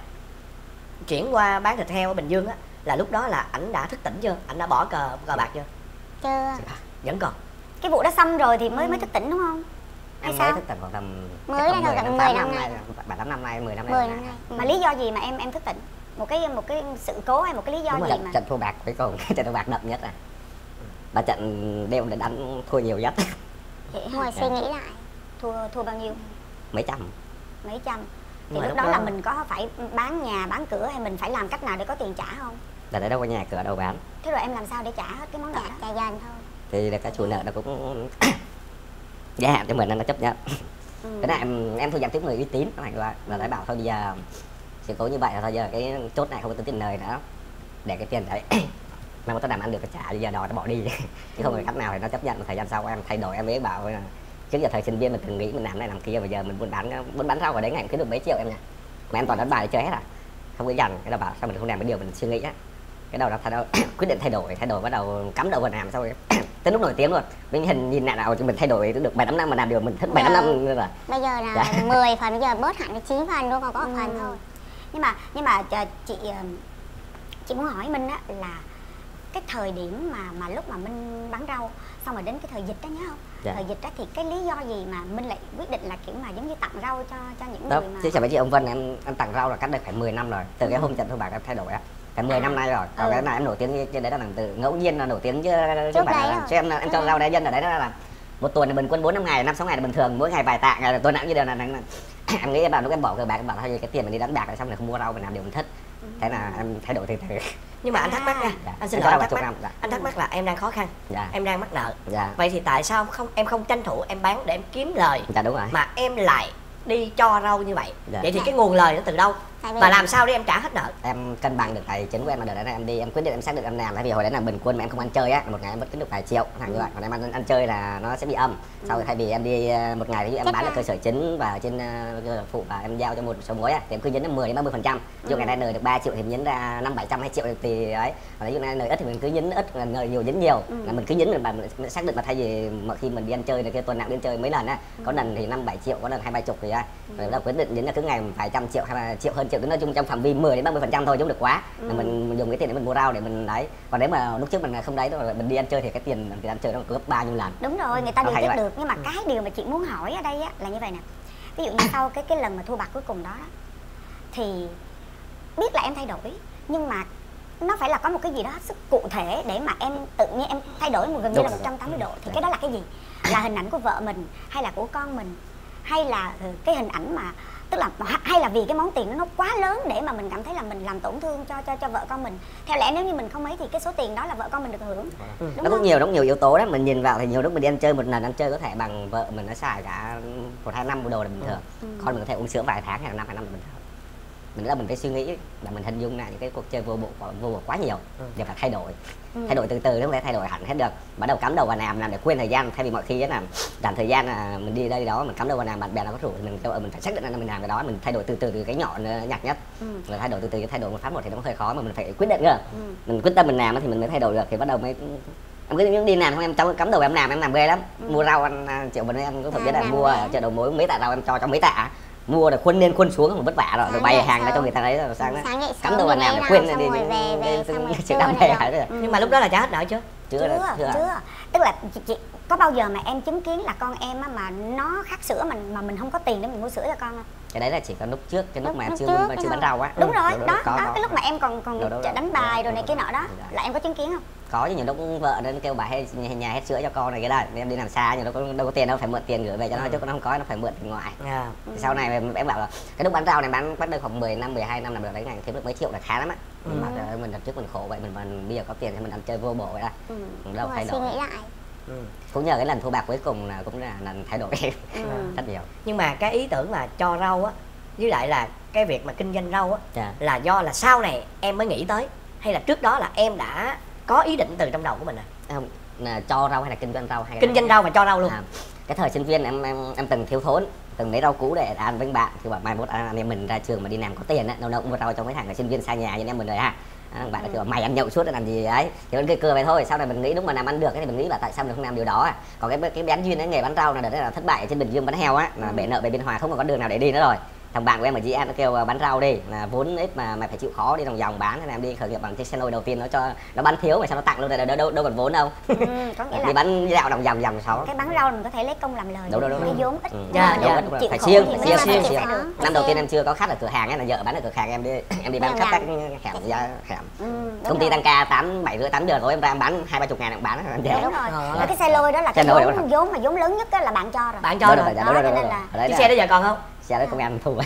chuyển qua bán thịt heo ở Bình Dương á, là lúc đó là ảnh đã thức tỉnh chưa? Ảnh đã bỏ cờ cờ bạc chưa? Chưa. Vẫn còn. Cái vụ đó xong rồi thì mới mới thức tỉnh đúng không? Hay em mới sao? thức tỉnh khoảng tầm Mới chắc đây khoảng thôi, gần tám mười năm nay. bảy tám năm nay, mười năm nay. mười năm nay. Ừ. Mà lý do gì mà em em thức tỉnh? Một cái một cái sự cố hay một cái lý do Đúng rồi, gì trận, mà? trận thua bạc cuối cùng, trận thua bạc đậm nhất à. Và trận đêm để đánh thua nhiều nhất. Ngồi suy nghĩ lại. Thua thua bao nhiêu? Mấy trăm. Mấy trăm. Thì Nhưng mà lúc lúc đó đó- là mình có phải bán nhà bán cửa hay mình phải làm cách nào để có tiền trả không? Đợt đấy đâu có nhà cửa đâu bán. Thế rồi em làm sao để trả hết cái món nợ Trả, đó? trả dần thôi. Thì cái chủ nợ nó cũng gia hạn cho mình nên nó chấp nhận. Ừ. Cái này em em thu nhập tiếp người uy tín cái này các bạn, và lại bảo thôi bây giờ sự cố như vậy là thôi giờ cái chốt này không có tính tiền lời nữa, để cái tiền đấy mà có tao làm ăn được phải trả, bây giờ đòi nó bỏ đi chứ không có cách nào thì nó chấp nhận. Một thời gian sau em thay đổi, em mới bảo là trước giờ thời sinh viên mình từng nghĩ mình làm này làm kia, bây giờ mình buôn bán buôn bán rau ở đấy ngày kiếm được mấy triệu em nhỉ, mà em toàn đánh bài để chơi hết à, không có dành. Cái đầu bảo sao mình không làm cái điều mình suy nghĩ á, cái đầu đó thay đổi quyết định thay đổi thay đổi bắt đầu cắm đầu vào làm sau rồi tới lúc nổi tiếng luôn, mình hình nhìn lại nào mình thay đổi được bảy tám năm mà làm điều mình thích bảy tám năm nữa rồi. Bây giờ là Dạ. mười phần, bây giờ bớt hẳn được chín phần luôn, còn có một phần Ừ. thôi. Nhưng mà nhưng mà ờ, chị ờ, chị muốn hỏi Minh á là cái thời điểm mà mà lúc mà Minh bán rau xong rồi đến cái thời dịch đó nhớ không? Dạ. Thời dịch đó thì cái lý do gì mà Minh lại quyết định là kiểu mà giống như tặng rau cho cho những Đó, người mà chứ chả phải chị ông Vân em em tặng rau là cách đây phải mười năm rồi, từ cái hôm trận thua bạc em thay đổi á, phải mười À. năm nay rồi. Còn Ừ. cái này em nổi tiếng trên đấy là làm từ ngẫu nhiên là nổi tiếng chứ chứ Trước không phải đấy là rồi. chứ em em cho rau đá dân ở đấy là một tuần là bình quân bốn năm ngày, năm sáu ngày là bình thường, mỗi ngày vài tạ, ngày là tuần nào như đều là, là, là em nghĩ em bảo lúc em bỏ cờ bạc em bảo thôi cái tiền mình đi đánh bạc rồi xong rồi không mua rau mình làm điều mình thích, thế là em thay đổi từ từ. Nhưng mà anh thắc mắc nha, Dạ. anh xin Em lỗi có anh là thắc chục mắc, năm, dạ. anh thắc mắc là em đang khó khăn, Dạ. em đang mắc nợ. Dạ. Vậy thì tại sao không em không tranh thủ em bán để em kiếm lời, Dạ đúng rồi. mà em lại đi cho rau như vậy? Dạ. Vậy thì cái nguồn lời nó từ đâu? Và làm sao để em trả hết nợ? Em cân bằng được tài chính của em, là đợt đấy là em đi em quyết định em xác định em làm, tại vì hồi đấy là bình quân mà em không ăn chơi á, một ngày em vẫn kiếm được vài triệu thằng như vậy, còn em ăn, ăn chơi là nó sẽ bị âm. Sau rồi thay vì em đi một ngày thì em bán được cơ sở chính và trên uh, phụ và em giao cho một số mối á, thì em cứ nhấn được mười đến ba mươi phần trăm. Ví dụ ngày nay lời được ba triệu thì nhấn ra năm bảy trăm hai triệu thì ấy, còn ví dụ này lời ít thì mình cứ nhấn ít, lời nhiều nhấn nhiều, ừ. là mình cứ nhấn mình, mình xác định mà thay vì mà khi mình đi ăn chơi này kia tuần nào đi ăn chơi mấy lần á, ừ. có lần thì năm bảy triệu, có lần hai ba chục thì á, rồi ừ. là quyết định nhấn là cứ ngày vài trăm triệu hay là triệu hơn triệu, cứ nói chung trong phạm vi mười đến ba mươi phần trăm thôi chứ không được quá. Ừ. Là mình, mình dùng cái tiền để mình mua rau để mình đấy, còn nếu mà lúc trước mình không đấy rồi mình đi ăn chơi thì cái tiền mình ăn chơi nó gấp bao nhiêu lần. Đúng rồi, người ta điều tiết được, nhưng mà ừ. cái điều mà chị muốn hỏi ở đây á là như vậy nè, ví dụ như sau cái cái lần mà thua bạc cuối cùng đó, đó thì biết là em thay đổi, nhưng mà nó phải là có một cái gì đó hết sức cụ thể để mà em tự nhiên em thay đổi một gần như là một trăm tám mươi độ. Thì cái đó là cái gì? Là hình ảnh của vợ mình, hay là của con mình, hay là cái hình ảnh mà tức là hay là vì cái món tiền nó quá lớn để mà mình cảm thấy là mình làm tổn thương cho cho cho vợ con mình. Theo lẽ nếu như mình không ấy thì cái số tiền đó là vợ con mình được hưởng. Ừ. Nó có nhiều, nó có nhiều yếu tố đó, mình nhìn vào thì nhiều lúc mình đi ăn chơi một lần ăn chơi có thể bằng vợ mình nó xài cả một hai năm mua đồ là bình thường. Ừ. Con mình có thể uống sữa vài tháng hay là năm hai năm là bình thường. Mình là mình phải suy nghĩ và mình hình dung là những cái cuộc chơi vô bộ vô bộ quá nhiều, ừ. giờ phải thay đổi, ừ. thay đổi từ từ, không thể thay đổi hẳn hết được. Bắt đầu cắm đầu vào làm làm để quên thời gian, thay vì mọi khi là dành thời gian là mình đi đây đó mình cắm đầu vào làm, bạn bè nào có rủ thì mình mình phải xác định là mình làm cái đó, mình thay đổi từ từ từ cái nhỏ nhặt nhất, ừ. rồi thay đổi từ từ, thay đổi một phát một thì nó hơi khó, mà mình phải quyết định cơ, ừ. mình quyết tâm mình làm thì mình mới thay đổi được, thì bắt đầu mới em cứ những đi làm không em trong cắm đầu em làm em làm ghê lắm, ừ. mua rau ăn triệu mình em có thực biết là mua ở chợ đầu mối mấy tạ rau em cho trong mấy tạ, mua được khuôn lên khuôn xuống một vất vả rồi, rồi bày hàng ra cho người ta đấy, rồi sáng đó cắm đầu vào làm để quên đi sự đam mê rồi. Nhưng mà lúc đó là trả hết nợ chưa? Chưa, chưa, chưa. Tức là chị, chị có bao giờ mà em chứng kiến là con em á mà nó khát sữa mà mà mình không có tiền để mình mua sữa cho con không? Cái đấy là chỉ có lúc trước, cái lúc, lúc mà em chưa trước, chưa bán rau á. Đúng rồi, đó, đó, đó cái lúc mà em còn còn đánh bài rồi này kia nọ đó, là em có chứng kiến không? Có chứ, nhiều lúc vợ nên kêu bà hay nhà hết sữa cho con này cái đó, em đi làm xa nhiều lúc đâu, đâu có tiền đâu, phải mượn tiền gửi về cho nó, chứ nó không có nó phải mượn tiền ngoài. Yeah. Thì sau này em bảo là cái lúc bán rau này bán bắt được khoảng mười năm mười hai năm làm được đấy, ngày kiếm được mấy triệu là khá lắm á. Ừ. Mà mình đợt trước mình khổ vậy, mình, mình bây giờ có tiền thì mình ăn chơi vô bổ vậy đó. Ừ. Mình đâu thay đổi. Ừ. Cũng nhờ cái lần thua bạc cuối cùng là cũng là lần thay đổi em ừ. rất nhiều. Nhưng mà cái ý tưởng mà cho rau á, với lại là cái việc mà kinh doanh rau á, yeah. là do là sau này em mới nghĩ tới, hay là trước đó là em đã có ý định từ trong đầu của mình à? Không, là cho rau hay là kinh doanh rau hay kinh doanh rau và cho rau luôn. À, cái thời sinh viên em em em từng thiếu thốn, từng lấy rau cũ để ăn với bạn, thì bảo mai mốt anh em mình ra trường mà đi làm có tiền á, đâu đâu cũng mua rau cho mấy thằng là sinh viên xa nhà như em mình rồi ha. À, bạn ừ. Kiểu mày ăn nhậu suốt để làm gì ấy, thì vẫn cái cơ vậy thôi. Sau này mình nghĩ lúc mà làm ăn được thì mình nghĩ là tại sao mình không làm điều đó à? Còn cái cái bán duyên cái nghề bán rau này là thất bại trên Bình Dương bán heo á, là ừ. bể nợ về Biên Hòa không còn có đường nào để đi nữa rồi. Thằng bạn của em ở Dĩ An nó kêu bán rau đi, là vốn ít mà mày phải chịu khó đi vòng vòng bán, hay là em đi khởi nghiệp bằng chiếc xe lôi đầu tiên nó cho nó bán thiếu mà sao nó tặng luôn, đâu đâu đâu, đâu còn vốn đâu. Ừ, có nghĩa là đi bán dạo vòng vòng vòng sáu. Cái bán rau mình có thể lấy công làm lời. Đúng, đúng, đúng. Cái vốn ít. Ừ. Dạ, dạ, dạ. Phải siêng, phải siêng, siêng. Năm đầu tiên em chưa có khách ở cửa hàng ấy, là vợ bán ở cửa hàng em đi em đi bán khách các khảm ra khảm. Công ty tăng ca tám bảy rưỡi tám giờ rồi em ra em bán hai ba chục ngàn em bán em về. Đúng rồi. Cái xe lôi đó là cái vốn vốn mà vốn lớn nhất là bạn cho rồi. Bạn cho rồi. Cái xe đó giờ còn không? Xe đó công an thu vậy.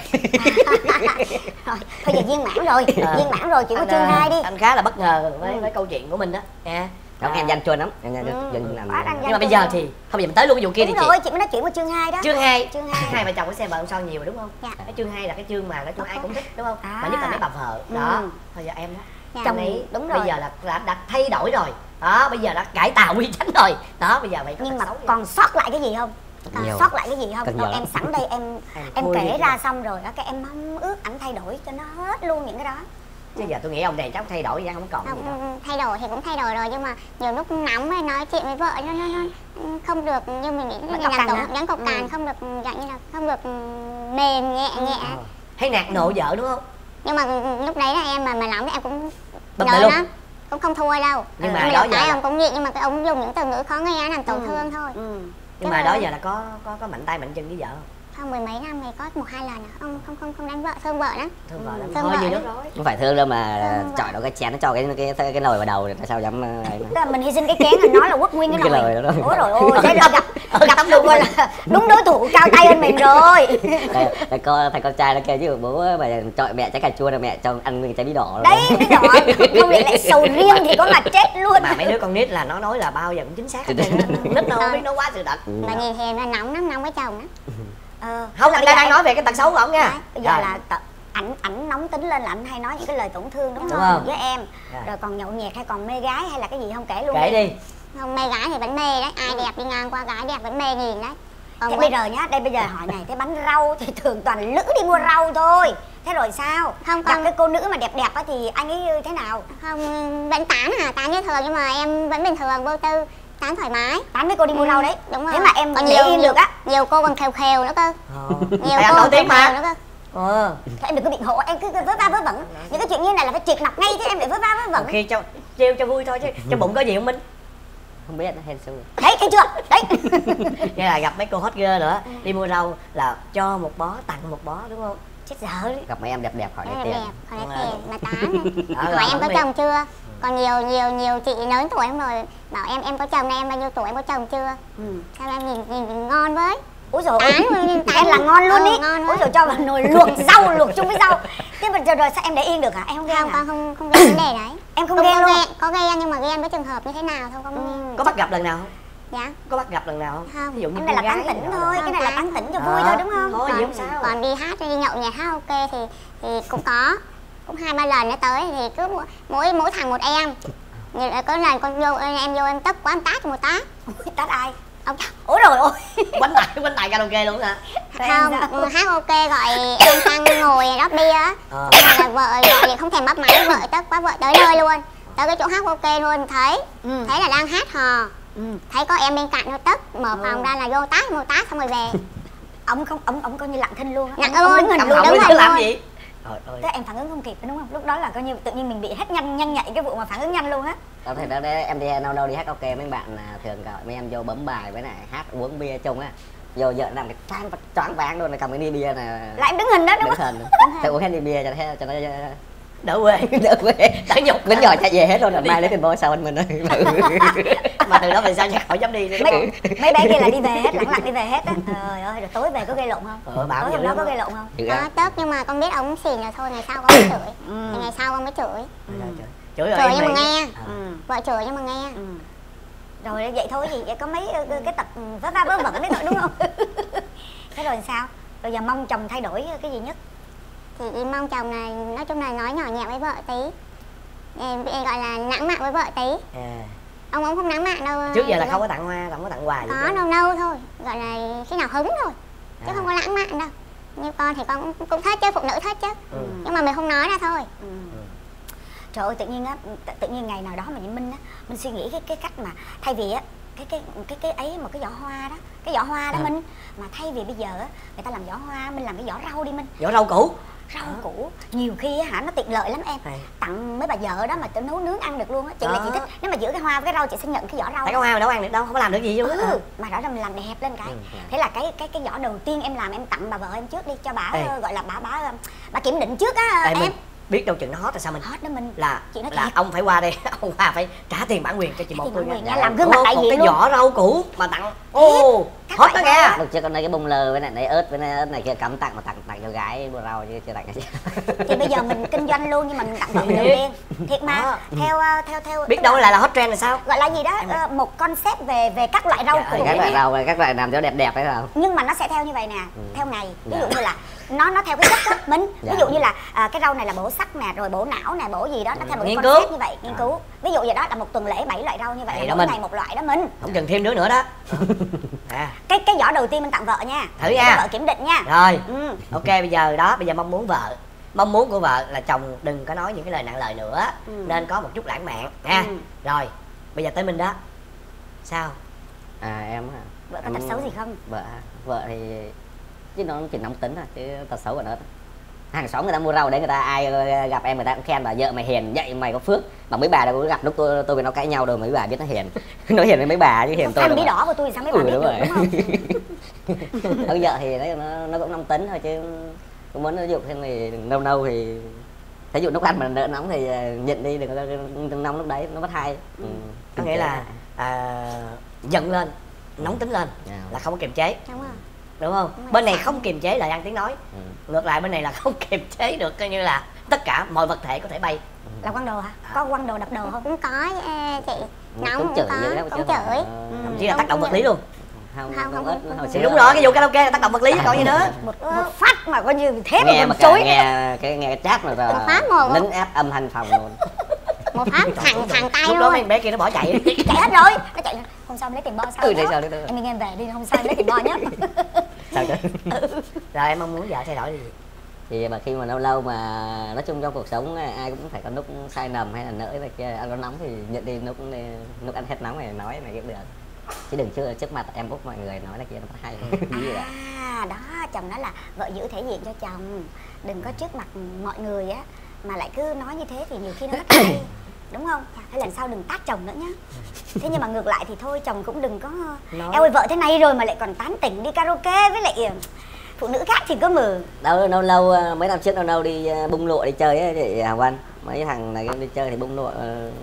Thôi giờ viên mãn rồi, à. viên mãn rồi, chỉ có chương hai đi. Anh khá là bất ngờ với, ừ. với câu chuyện của mình đó nha. Đó, à. em danh chuyên lắm. Em danh, ừ. danh làm nhưng mà bây giờ thì không, giờ mình tới luôn cái vụ kia. Đúng đi rồi, chị. chị mới nói chuyện của chương hai đó. Chương hai. Chương hai. Hai vợ chồng có xe vợ son nhiều đúng không? Dạ. Cái chương hai là cái chương mà nói chung ai cũng thích đúng không? À. Mà nhất là mấy bà vợ. Đó. Ừ. Thôi giờ em đó. Dạ. Chồng ấy đúng rồi. Bây giờ là đã, đã thay đổi rồi. Đó, bây giờ đã cải tạo quy chánh rồi. Đó, bây giờ vậy có nhưng mà còn sót lại cái gì không? Còn sót lại cái gì không? Đâu, em sẵn đây em em, em kể ra xong rồi đó, cái em mong ước ảnh thay đổi cho nó hết luôn những cái đó. Chứ giờ tôi nghĩ ông này chắc thay đổi ra không còn gì đâu. Thay đổi thì cũng thay đổi rồi, nhưng mà nhiều lúc nóng hay nói chuyện với vợ nó, nó, nó không được như mình nghĩ, như là tổng nhắn cọc cằn, không được dạng như là không được mềm nhẹ nhẹ. Ừ. Hay nạt nộ vợ đúng không? Nhưng mà lúc đấy là em mà mà nóng thì em cũng nhớ lắm, cũng không thua đâu. Nhưng mà đó giờ ông cũng nhịn, nhưng mà cái ông dùng những từ ngữ khó nghe làm tổn thương thôi. Nhưng mà đó giờ là có có có mạnh tay mạnh chân với vợ không? Không, mười mấy năm thì có một hai lần à. Ông không không không đánh vợ, thương vợ lắm. Thương vợ lắm. Thương Thôi vợ gì đó rồi. Không phải thương đâu mà chọi nó cái chén nó cho cái cái cái, cái nồi vào đầu thì sao dám là mình hy sinh cái chén rồi nói là quốc nguyên cái nồi. Cái lời đó. Ôi rồi ôi, thế là gặp gặp đúng rồi là đúng đối thủ cao tay hơn mình rồi. Thầy con thầy con trai nó kêu chứ bố mà chọi mẹ trái cà chua là mẹ cho ăn nguyên trái bí đỏ. Đấy, bí đỏ. Không lẽ lại sầu riêng thì có mà chết luôn. Mà mấy đứa con nít là nó nói là bao giờ cũng chính xác. Nít đâu biết nó quá sự thật. Mà nhìn thì nó nóng lắm, nóng với chồng á. Ờ, không, anh đang nói về cái tật xấu của ổng nha. Bây giờ là ảnh ảnh nóng tính lên là anh hay nói những cái lời tổn thương đúng, Đúng không? không? Với em. Rồi. Rồi còn nhậu nhẹt hay còn mê gái hay là cái gì không, kể luôn Kể đi. Không, mê gái thì vẫn mê đấy, ai đẹp đi ngang qua gái đẹp vẫn mê nhìn đấy. Còn Thế bây bây giờ nhá, đây bây giờ hỏi này, thế bánh rau thì thường toàn lữ đi mua rau thôi. Thế rồi sao? Không, Gặp con- cái cô nữ mà đẹp đẹp á thì anh ấy thế nào? không, vẫn tán hả, tán như thường nhưng mà em vẫn bình thường, vô tư, tán thoải mái. Tán với cô đi mua Ừ, rau đấy. đúng rồi. Thế mà em còn để nhiều yên nhiều được á. nhiều cô còn khều khều nữa cơ. Ờ. Nhiều Tại anh cô nổi còn tiếng khều mà. khều nữa cơ. Ờ. Thế em đừng có bị ngộ, em cứ cứ vớ va vớ vẩn. Những cái chuyện như này là phải triệt mặt ngay chứ em phải vớ va vớ vẩn. Khi cho trêu cho vui thôi chứ cho bụng có gì không Minh? Không biết nó hên xui. Đấy, thấy chưa? Đấy. Như là gặp mấy cô hot girl nữa đi mua rau là cho một bó tặng một bó đúng không? Chết dở đi. Gặp mấy em đẹp đẹp khỏi lấy Đẹp tiền. đẹp, còn lấy tiền mà tán này. Đó, Hỏi rồi, em có không biết. chồng chưa? Còn nhiều nhiều nhiều chị lớn tuổi em rồi bảo em em có chồng này, em bao nhiêu tuổi, em có chồng chưa? Ừ. Sao em nhìn nhìn, nhìn ngon với. Úi dồi Tán rồi, nhìn tán là ngon luôn Ừ, ý. ngon Úi quá. dồi cho vào nồi luộc rau, luộc chung với rau. Thế mà giờ rồi sao em để yên được hả? Em không ghen Không, hả? con không không ghen vấn đề đấy. Em không Không ghen có luôn. ghen, có ghen nhưng mà ghen với trường hợp như thế nào thôi, không Có bắt gặp lần nào không? dạ. Có bắt gặp lần nào không? Không. Ví dụ như Cái này là cô tán gái tỉnh nào thôi, đó. cái này là tán tỉnh cho Ờ. vui thôi đúng không? Thôi, còn, gì không sao. còn đi hát đi nhậu nhẹt hát ok thì thì cũng có, cũng hai ba lần nó tới thì cứ mỗi mỗi, mỗi thằng một em. Như là có lần con vô em vô em tức quá em tát cho một tát. Ui, tát ai? Ông chồng. Ôi rồi ôi. Quánh tại quánh tại karaoke luôn hả? Rồi em Không, sao? ừ, hát ok gọi em sang ngồi rót bia á. Ờ. Thế là vợ gọi thì không thèm bắt máy, vợ tức quá vợ tới nơi luôn. Tới cái chỗ hát ok luôn thấy. Ừ. Thấy là đang hát hò. Ừ. Thấy có em bên cạnh nó tức, mở phòng ra là vô tát một tát xong rồi về. Ông không ông ông coi như lặng thinh luôn á. Lặng Ông- ông luôn, đứng hình cầm luôn họng đúng lên không? chứ làm luôn. gì? Trời ơi. Thế em phản ứng không kịp đúng không? Lúc đó là coi như tự nhiên mình bị hết nhanh nhanh nhạy cái vụ mà phản ứng nhanh luôn á. Có thể đó đấy, em đi đâu đâu đi hát karaoke mấy bạn là thường gọi mấy em vô bấm bài với lại hát uống bia chung á. Vô vợ làm cái choáng choáng váng luôn, cầm cái ly bia này. Là em đứng hình đó đúng Đứng không? hình. Thì uống hết ly bia cho nó cho nó Đỡ quê. đỡ quê. Đỡ nhục. Lính nhỏ chạy về hết luôn, rồi mai lấy tiền bôi sau anh mình ơi. Mà từ đó về sau chắc khỏi dám đi nữa. Mấy, mấy bé kia là đi về hết, lặng lặng đi về hết á. Trời ơi, rồi tối về có gây lộn không? Ờ, bảo Tối vậy hôm đó lắm có á. gây lộn không? Được Có á. tức nhưng mà con biết ông xỉn rồi thôi, ngày sau con mới chửi. Ừ. Thì ngày sau con mới chửi. Trời, trời. Chửi rồi Chửi em nhưng mà mày. nghe. Ừ. Vợ chửi nhưng mà nghe. Ừ. Rồi vậy thôi gì, vậy có mấy ờ, cái tập vớ va vớ vẩn đấy thôi đúng không? Thế rồi sao? Rồi giờ mong chồng thay đổi cái gì nhất? Thì đi mong chồng này nói chung là nói nhỏ nhẹ với vợ tí. Em, em gọi là lãng mạn với vợ tí. À. Ông ông không lãng mạn đâu. Trước giờ là Chị không ơi. có tặng hoa, không có tặng quà gì Có hết. nâu nâu thôi, gọi là khi nào hứng thôi, chứ À. không có lãng mạn đâu. Như con thì con cũng, cũng thích chứ, phụ nữ thích chứ. Ừ. Nhưng mà mình không nói ra thôi. Ừ. Trời ơi, tự nhiên á, tự, tự nhiên ngày nào đó mà như Minh á, mình suy nghĩ cái cái cách mà thay vì á cái cái cái cái ấy một cái giỏ hoa đó, cái giỏ hoa đó À. Minh, mà thay vì bây giờ á người ta làm giỏ hoa, mình làm cái giỏ rau đi Minh. Giỏ rau củ. Rau củ nhiều khi á hả nó tiện lợi lắm em. Hay. Tặng mấy bà vợ đó mà tự nấu nướng ăn được luôn á. Chị là Đó. chị thích nếu mà giữa cái hoa với cái rau chị sẽ nhận cái giỏ rau. Tại có hoa mà đâu ăn được đâu, không có làm được gì luôn á. Ừ, mà rõ ràng mình làm đẹp lên cái. Ừ, dạ. Thế là cái cái cái giỏ đầu tiên em làm em tặng bà vợ em trước đi cho bà Ê. ờ, gọi là bà bà bà kiểm định trước á Ê, em. mình biết đâu chừng nó hot là sao mình Hết đó mình. là Chị nói là thiệt. ông phải qua đây ông qua phải trả tiền bản quyền cho chị một tiền tôi bản quyền nha. nha, làm gương mặt Ồ, đại một diện cái luôn. giỏ rau củ mà tặng ô Các hot đó loại rau nghe. Lúc trước con lấy cái bông lơ với lại lấy ớt với lại ớt này kia cắm tặng mà tặng tặng cho gái mua rau chứ chưa tặng cái gì. Thì bây giờ mình kinh doanh luôn nhưng mà mình tặng vợ mình đầu tiên. Thiệt mà. Đó. Theo ờ, theo theo Biết tức đâu là- là là hot trend là sao? gọi là gì đó ờ, một concept về về các loại rau Dạ, củ Các loại nha. rau các loại làm cho đẹp đẹp đấy không? Nhưng mà nó sẽ theo như vậy nè, theo ngày. Ví Dạ. dụ như là nó nó theo cái chất á Minh. Ví Dạ. dụ như là à, cái rau này là bổ sắc nè, rồi bổ não nè, bổ gì đó, nó theo một cái Nghiên concept cứu. như vậy, nghiên À. cứu. Ví dụ vậy đó là một tuần lễ bảy loại rau như vậy, Vậy là đó mỗi Minh. ngày một loại đó Minh. Không cần thêm đứa nữa đó. À, Cái cái giỏ đầu tiên mình tặng vợ nha. Thử Để nha. vợ kiểm định nha. rồi. Ừ. Ok bây giờ đó, bây giờ mong muốn vợ mong muốn của vợ là chồng đừng có nói những cái lời nặng lời nữa, Ừ. nên có một chút lãng mạn nha. Ừ. Rồi bây giờ tới mình đó sao? À em hả? Vợ có Em- tật xấu gì không? Vợ hả? Vợ thì chứ nó chỉ nóng tính thôi chứ tật xấu của nó. Hàng xóm người ta mua rau đấy, người ta ai ờ, gặp em người ta cũng khen bà vợ mày hiền vậy mày có phước. Mà mấy bà đâu có gặp lúc tôi tôi với nó cãi nhau đâu mấy bà biết nó hiền. Nó hiền với mấy bà chứ hiền tôi Anh đâu bí mà. đỏ của tôi thì sao mấy bà Ừ, biết đúng được rồi. đúng không? Ở vợ thì đấy, nó nó cũng nóng tính thôi chứ cũng muốn ví dụ thêm thì nâu nâu thì thí dụ nấu ăn mà đỡ nóng thì ờ, nhịn đi, đừng có đừng nóng lúc đấy nó mất hay. Ừ. Có nghĩa là à, giận lên nóng tính lên Dạ. là không có kiềm chế, Đúng rồi. đúng không? Đúng rồi. Bên này không kiềm chế lời ăn tiếng nói, Ừ. ngược lại bên này là không kiềm chế được, coi như là tất cả mọi vật thể có thể bay. Là quăng đồ hả? Có quăng đồ đập đồ không? Cũng có ờ, chị. Cũng Nóng cũng chửi có, vậy đó, cũng chứ mà, chửi. ờ, Ừ. Thậm chí là tác động Không vật lý luôn. không Không, không, không, ít không. hồi Thì xưa đúng rồi, cái vụ karaoke là tác động vật lý chứ còn gì nữa. một, một phát mà coi như thế mà nghe còn mà chối. nghe cái nghe cái chat mà Một phát một. nín ép âm thanh phòng luôn. Một phát thẳng thẳng tay Lúc đó luôn. mấy bé kia nó bỏ chạy. Chạy hết rồi, nó chạy hôm sau em lấy tiền bo sao Ừ, để đó. sao, để sao. Em đi em về đi, hôm sau em lấy tiền bo nhé. Sao chứ? Rồi em mong muốn vợ thay đổi gì? Thì mà khi mà lâu lâu mà nói chung trong cuộc sống ai cũng phải có lúc sai lầm hay là nỡ này kia, ăn có nóng thì nhận đi lúc lúc ăn hết nóng này nói này cũng được, chứ đừng chưa trước mặt em út mọi người nói là kia nó hay. À đó, chồng nói là vợ giữ thể diện cho chồng, đừng có trước mặt mọi người á mà lại cứ nói như thế thì nhiều khi nó mất hay, đúng không? Hay lần sau đừng tát chồng nữa nhá. Thế nhưng mà ngược lại thì thôi, chồng cũng đừng có nói. Em ơi vợ thế này rồi mà lại còn tán tỉnh đi karaoke với lại phụ nữ khác thì có mở. Đâu lâu lâu mấy năm trước lâu lâu đi bung lụa đi chơi ấy chị Hồng Vân, mấy thằng này đi chơi thì bung lụa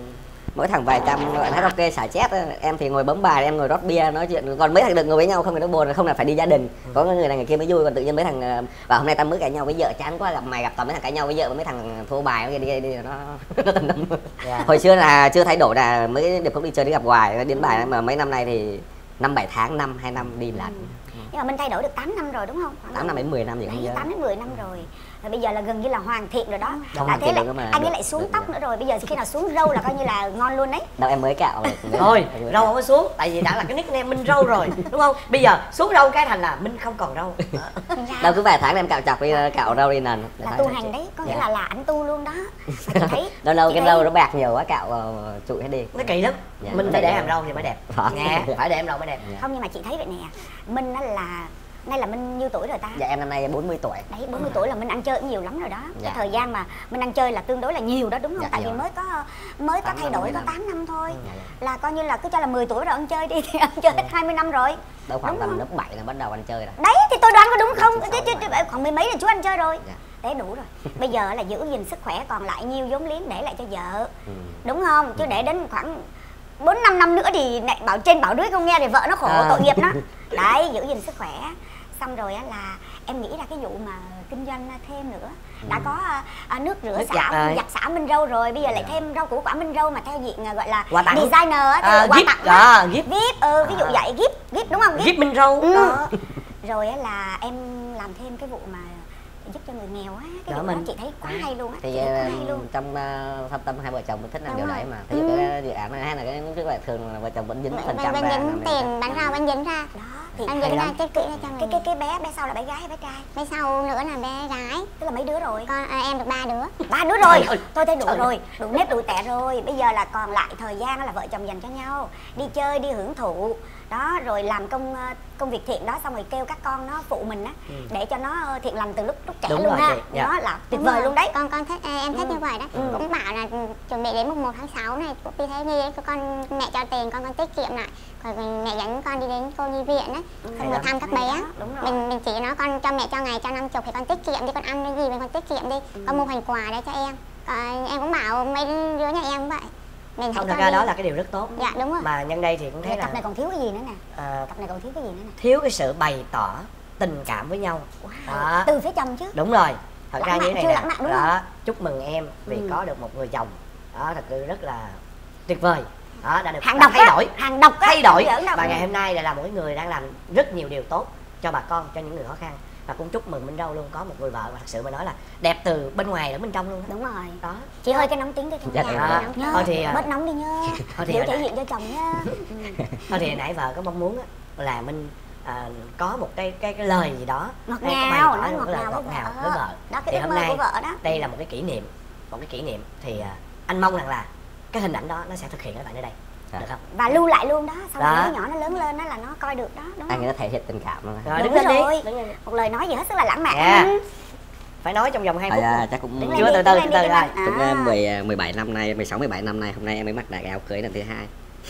mỗi thằng vài trăm bạn hát ok xả chét, em thì ngồi bấm bài, em ngồi rót bia nói chuyện, còn mấy thằng được ngồi với nhau không thì nó buồn, không là phải đi gia đình, có người này người kia mới vui, còn tự nhiên mấy thằng và hôm nay tao mới cãi nhau với vợ chán quá, gặp mày gặp toàn mấy thằng cãi nhau với vợ, mấy thằng thua bài đi đi, đi nó nó tầm năm. Yeah. Hồi xưa là chưa thay đổi là mới được không đi chơi đi gặp hoài đến bài, mà mấy năm nay thì năm bảy tháng năm hai năm đi lần. Ừ. Nhưng mà mình thay đổi được tám năm rồi đúng không? tám năm đến mười năm gì không nhớ. tám đến mười năm rồi. Rồi bây giờ là gần như là hoàn thiện rồi đó. Không đã thế lại anh ấy được, lại xuống được, tóc được. nữa rồi. Bây giờ khi nào xuống râu là coi như là ngon luôn đấy. Đâu em mới cạo rồi. Thôi, râu không có xuống, tại vì đã là cái nickname Minh râu rồi, đúng không? Bây giờ xuống râu cái thành là Minh không còn râu. Đâu cứ vài tháng em cạo chọc đi, cạo râu đi nần. Là tu hành đấy, có nghĩa là là anh tu luôn đó. Mà chị thấy lâu lâu chị cái thấy- râu nó bạc nhiều quá cạo trụi hết đi. Nó kỳ lắm. Dạ. Minh phải để hàm râu thì mới đẹp. Phải. Nè, phải để hàm râu mới đẹp. Không, nhưng mà chị thấy vậy nè, Minh á là nay là Minh nhiêu tuổi rồi ta? Dạ em năm nay bốn mươi tuổi. Đấy, bốn mươi tuổi là Minh ăn chơi cũng nhiều lắm rồi đó. Dạ. Cái thời gian mà Minh ăn chơi là tương đối là nhiều đó đúng không? Dạ, Tại vì nhiều. mới có mới có Tám thay năm, đổi mười có năm. tám năm thôi. Dạ, dạ. Là coi như là cứ cho là mười tuổi rồi ăn chơi đi thì ăn chơi hết hai mươi năm rồi. Đâu khoảng Đúng tầm không? lớp bảy là bắt đầu ăn chơi rồi. Đấy thì tôi đoán có đúng không? Dạ, Chứ, chứ, chứ, khoảng mười mấy là chú ăn chơi rồi. Dạ. Đấy đủ rồi. Bây giờ là giữ gìn sức khỏe, còn lại nhiêu vốn liếng để lại cho vợ. Ừ. Đúng không? Chứ để đến khoảng bốn năm năm nữa thì lại bảo trên bảo dưới không nghe thì vợ nó khổ, À. tội nghiệp nó. Đấy, giữ gìn sức khỏe. Xong rồi á là em nghĩ ra cái vụ mà kinh doanh thêm nữa. Đã có à, à, nước rửa Nước xả, giặt rồi. giặt xả Minh Râu rồi, bây giờ lại Dạ. thêm rau củ quả Minh Râu mà theo diện à, gọi là Quà tặng. designer á, À, quà gift, tặng à, á. gift. Gift, ừ, ví dụ À. vậy, gift, gift đúng không? Gift Minh râu. Ừ. Đó. Rồi á là em làm thêm cái vụ mà giúp cho người nghèo á, cái Đó vụ đó mình. chị thấy quá hay luôn á, chị Thì thấy quá ờ, hay luôn. trong uh, thâm tâm hai vợ chồng mình thích làm Đúng điều rồi. đấy mà. Ví dụ Ừ. cái dự án này hay là cái tức là thường là vợ chồng vẫn dính phần trăm Bên ra. dính là tiền bán rau bên dính ra. Đó, thì Anh hay dính ra lắm. cái kỹ ra cho Cái mình. cái cái bé bé sau là bé gái hay bé trai? Bên sau nữa là bé gái. Tức là mấy đứa rồi? Con à, em được ba đứa. Ba đứa rồi. Trời ơi. Tôi thấy đủ rồi, đủ nếp đủ tẻ rồi. Bây giờ là còn lại thời gian là vợ chồng dành cho nhau, đi chơi đi hưởng thụ. Đó, rồi làm công ờ, công việc thiện đó, xong rồi kêu các con nó phụ mình á, Ừ. để cho nó ờ, thiện lành từ lúc lúc trẻ Đúng luôn rồi ha. chị, dạ. Đó là tuyệt Đúng vời rồi. luôn đấy. Con con thích à, em thích Ừ. như vậy đó. Ừ. Cũng bảo là ừ, chuẩn bị đến mùng một tháng sáu này cũng đi thấy đi có con mẹ cho tiền con con tiết kiệm lại. Rồi mẹ dẫn con đi đến cô nhi viện á, Hay xong rồi lắm, thăm các hay bé. đó, đúng rồi. Mình mình chỉ nó con cho mẹ cho ngày cho năm chục thì con tiết kiệm đi, con ăn cái gì mình con tiết kiệm đi. Ừ. Con mua phần quà đấy cho em. Còn em cũng bảo mấy đứa nhà em cũng vậy. Mình Không, hãy thật cho ra đi. đó là cái điều rất tốt. Dạ đúng rồi. Mà nhân đây thì cũng thấy Cặp này là còn thiếu cái gì nữa nè? ờ, Cặp này còn thiếu cái gì nữa nè? thiếu cái sự bày tỏ tình cảm với nhau. Đó. Từ phía chồng chứ. Đúng rồi. Thật Lãng ra như thế mạn này chưa, nè. lãng mạn đúng Đó, chúc mừng em vì Ừ. có được một người chồng. Đó, thật sự rất là tuyệt vời. Đó, đã được Hàng đã độc thay á, đổi. hàng độc á, Thay đổi. không giỡn đâu. Và ngày hôm nay lại là một người đang làm rất nhiều điều tốt cho bà con, cho những người khó khăn. Và cũng chúc mừng Minh Râu luôn có một người vợ mà thật sự mà nói là đẹp từ bên ngoài đến bên trong luôn. Đúng rồi. Đó. Chị hơi cái nóng tính thôi trong Dạ, nhà. dạ. Nhớ, Thôi thì, à, bớt nóng đi nhá. thôi thì Giữ hồi thể nãy- diện cho chồng nhá. Ừ. Thôi thì hồi nãy vợ có mong muốn á, là Minh à, có một cái cái cái lời gì đó Ngọt hay có bày ngào, tỏ nói một ngọt cái lời ngào ngọt với ngào vợ. với vợ. Đó, cái Thì ước hôm mơ nay của vợ đó. đây là một cái kỷ niệm, một cái kỷ niệm thì à, anh mong rằng là cái hình ảnh đó nó sẽ thực hiện ở bạn ở đây. Dạ. Được không? Và lưu lại luôn đó, sau Đó. đó đứa nhỏ nó lớn lên đó là nó coi được đó, đúng Anh không? ấy đã thể hiện tình cảm luôn. Rồi Đúng đứng lên rồi. đi. Đứng lên đi. Một lời nói gì hết sức là lãng mạn. Dạ. Ừ. Phải nói trong vòng hai À, phút. dạ, thôi. chắc cũng Đứng Chưa, lên từ đi, từ, đứng từ lên từ đi, rồi. à. cũng mười, mười bảy năm nay, mười sáu mười bảy năm nay hôm nay em mới mặc đại áo cưới lần thứ hai.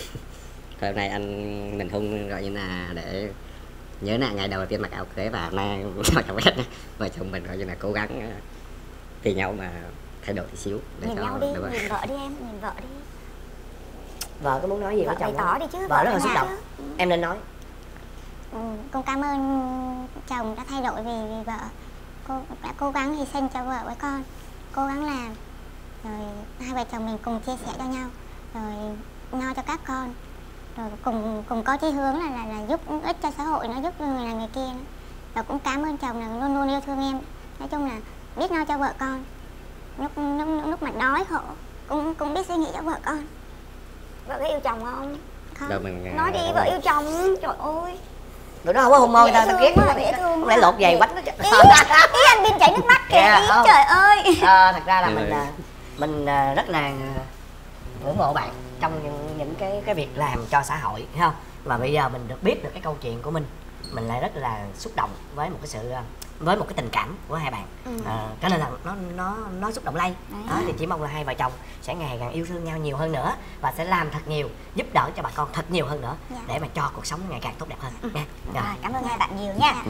Rồi hôm nay anh mình không gọi như là để nhớ lại ngày đầu tiên mặc áo cưới, và hôm nay cho cháu biết vợ chồng mình gọi như là cố gắng ờ, vì nhau mà thay đổi tí xíu để Nhìn cho nhau đi, đúng rồi. nhìn vợ đi em, nhìn vợ đi. Vợ có muốn nói gì Vợ với chồng bày tỏ không? đi chứ, Vợ vợ rất là ở xúc nhà động. chứ. Em nên nói. Ừ, cô cảm ơn chồng đã thay đổi vì, vì vợ. Cô đã cố gắng hy sinh cho vợ với con, cố gắng làm, rồi hai vợ chồng mình cùng chia sẻ cho nhau, rồi lo cho các con. rồi cùng cùng có chí hướng là là, là giúp ích cho xã hội, nó giúp người này người kia nữa. Và cũng cảm ơn chồng là luôn luôn yêu thương em, nói chung là biết lo cho vợ con, lúc lúc, lúc mà đói khổ cũng cũng biết suy nghĩ cho vợ con. Vợ có yêu chồng không? Không. Đâu mình Nói đi, vợ yêu chồng. Trời ơi, tụi nó không có hôn môi người ta, tao ghét quá, dễ thương không lẽ lột giày bánh nó. ý, ý anh Bin chảy nước mắt kìa. Dạ, Ý, không. trời ơi. À, thật ra là mình à, mình à, rất là ngưỡng mộ bạn trong những những cái cái việc làm cho xã hội, thấy không? Mà bây giờ mình được biết được cái câu chuyện của mình, mình lại rất là xúc động với một cái sự với một cái tình cảm của hai bạn. Ừ. À, cho nên là nó nó nó xúc động lây. Đó, thì chỉ mong là hai vợ chồng sẽ ngày càng yêu thương nhau nhiều hơn nữa và sẽ làm thật nhiều, giúp đỡ cho bà con thật nhiều hơn nữa, Dạ. để mà cho cuộc sống ngày càng tốt đẹp hơn nha. Rồi, cảm ơn hai bạn nhiều nha.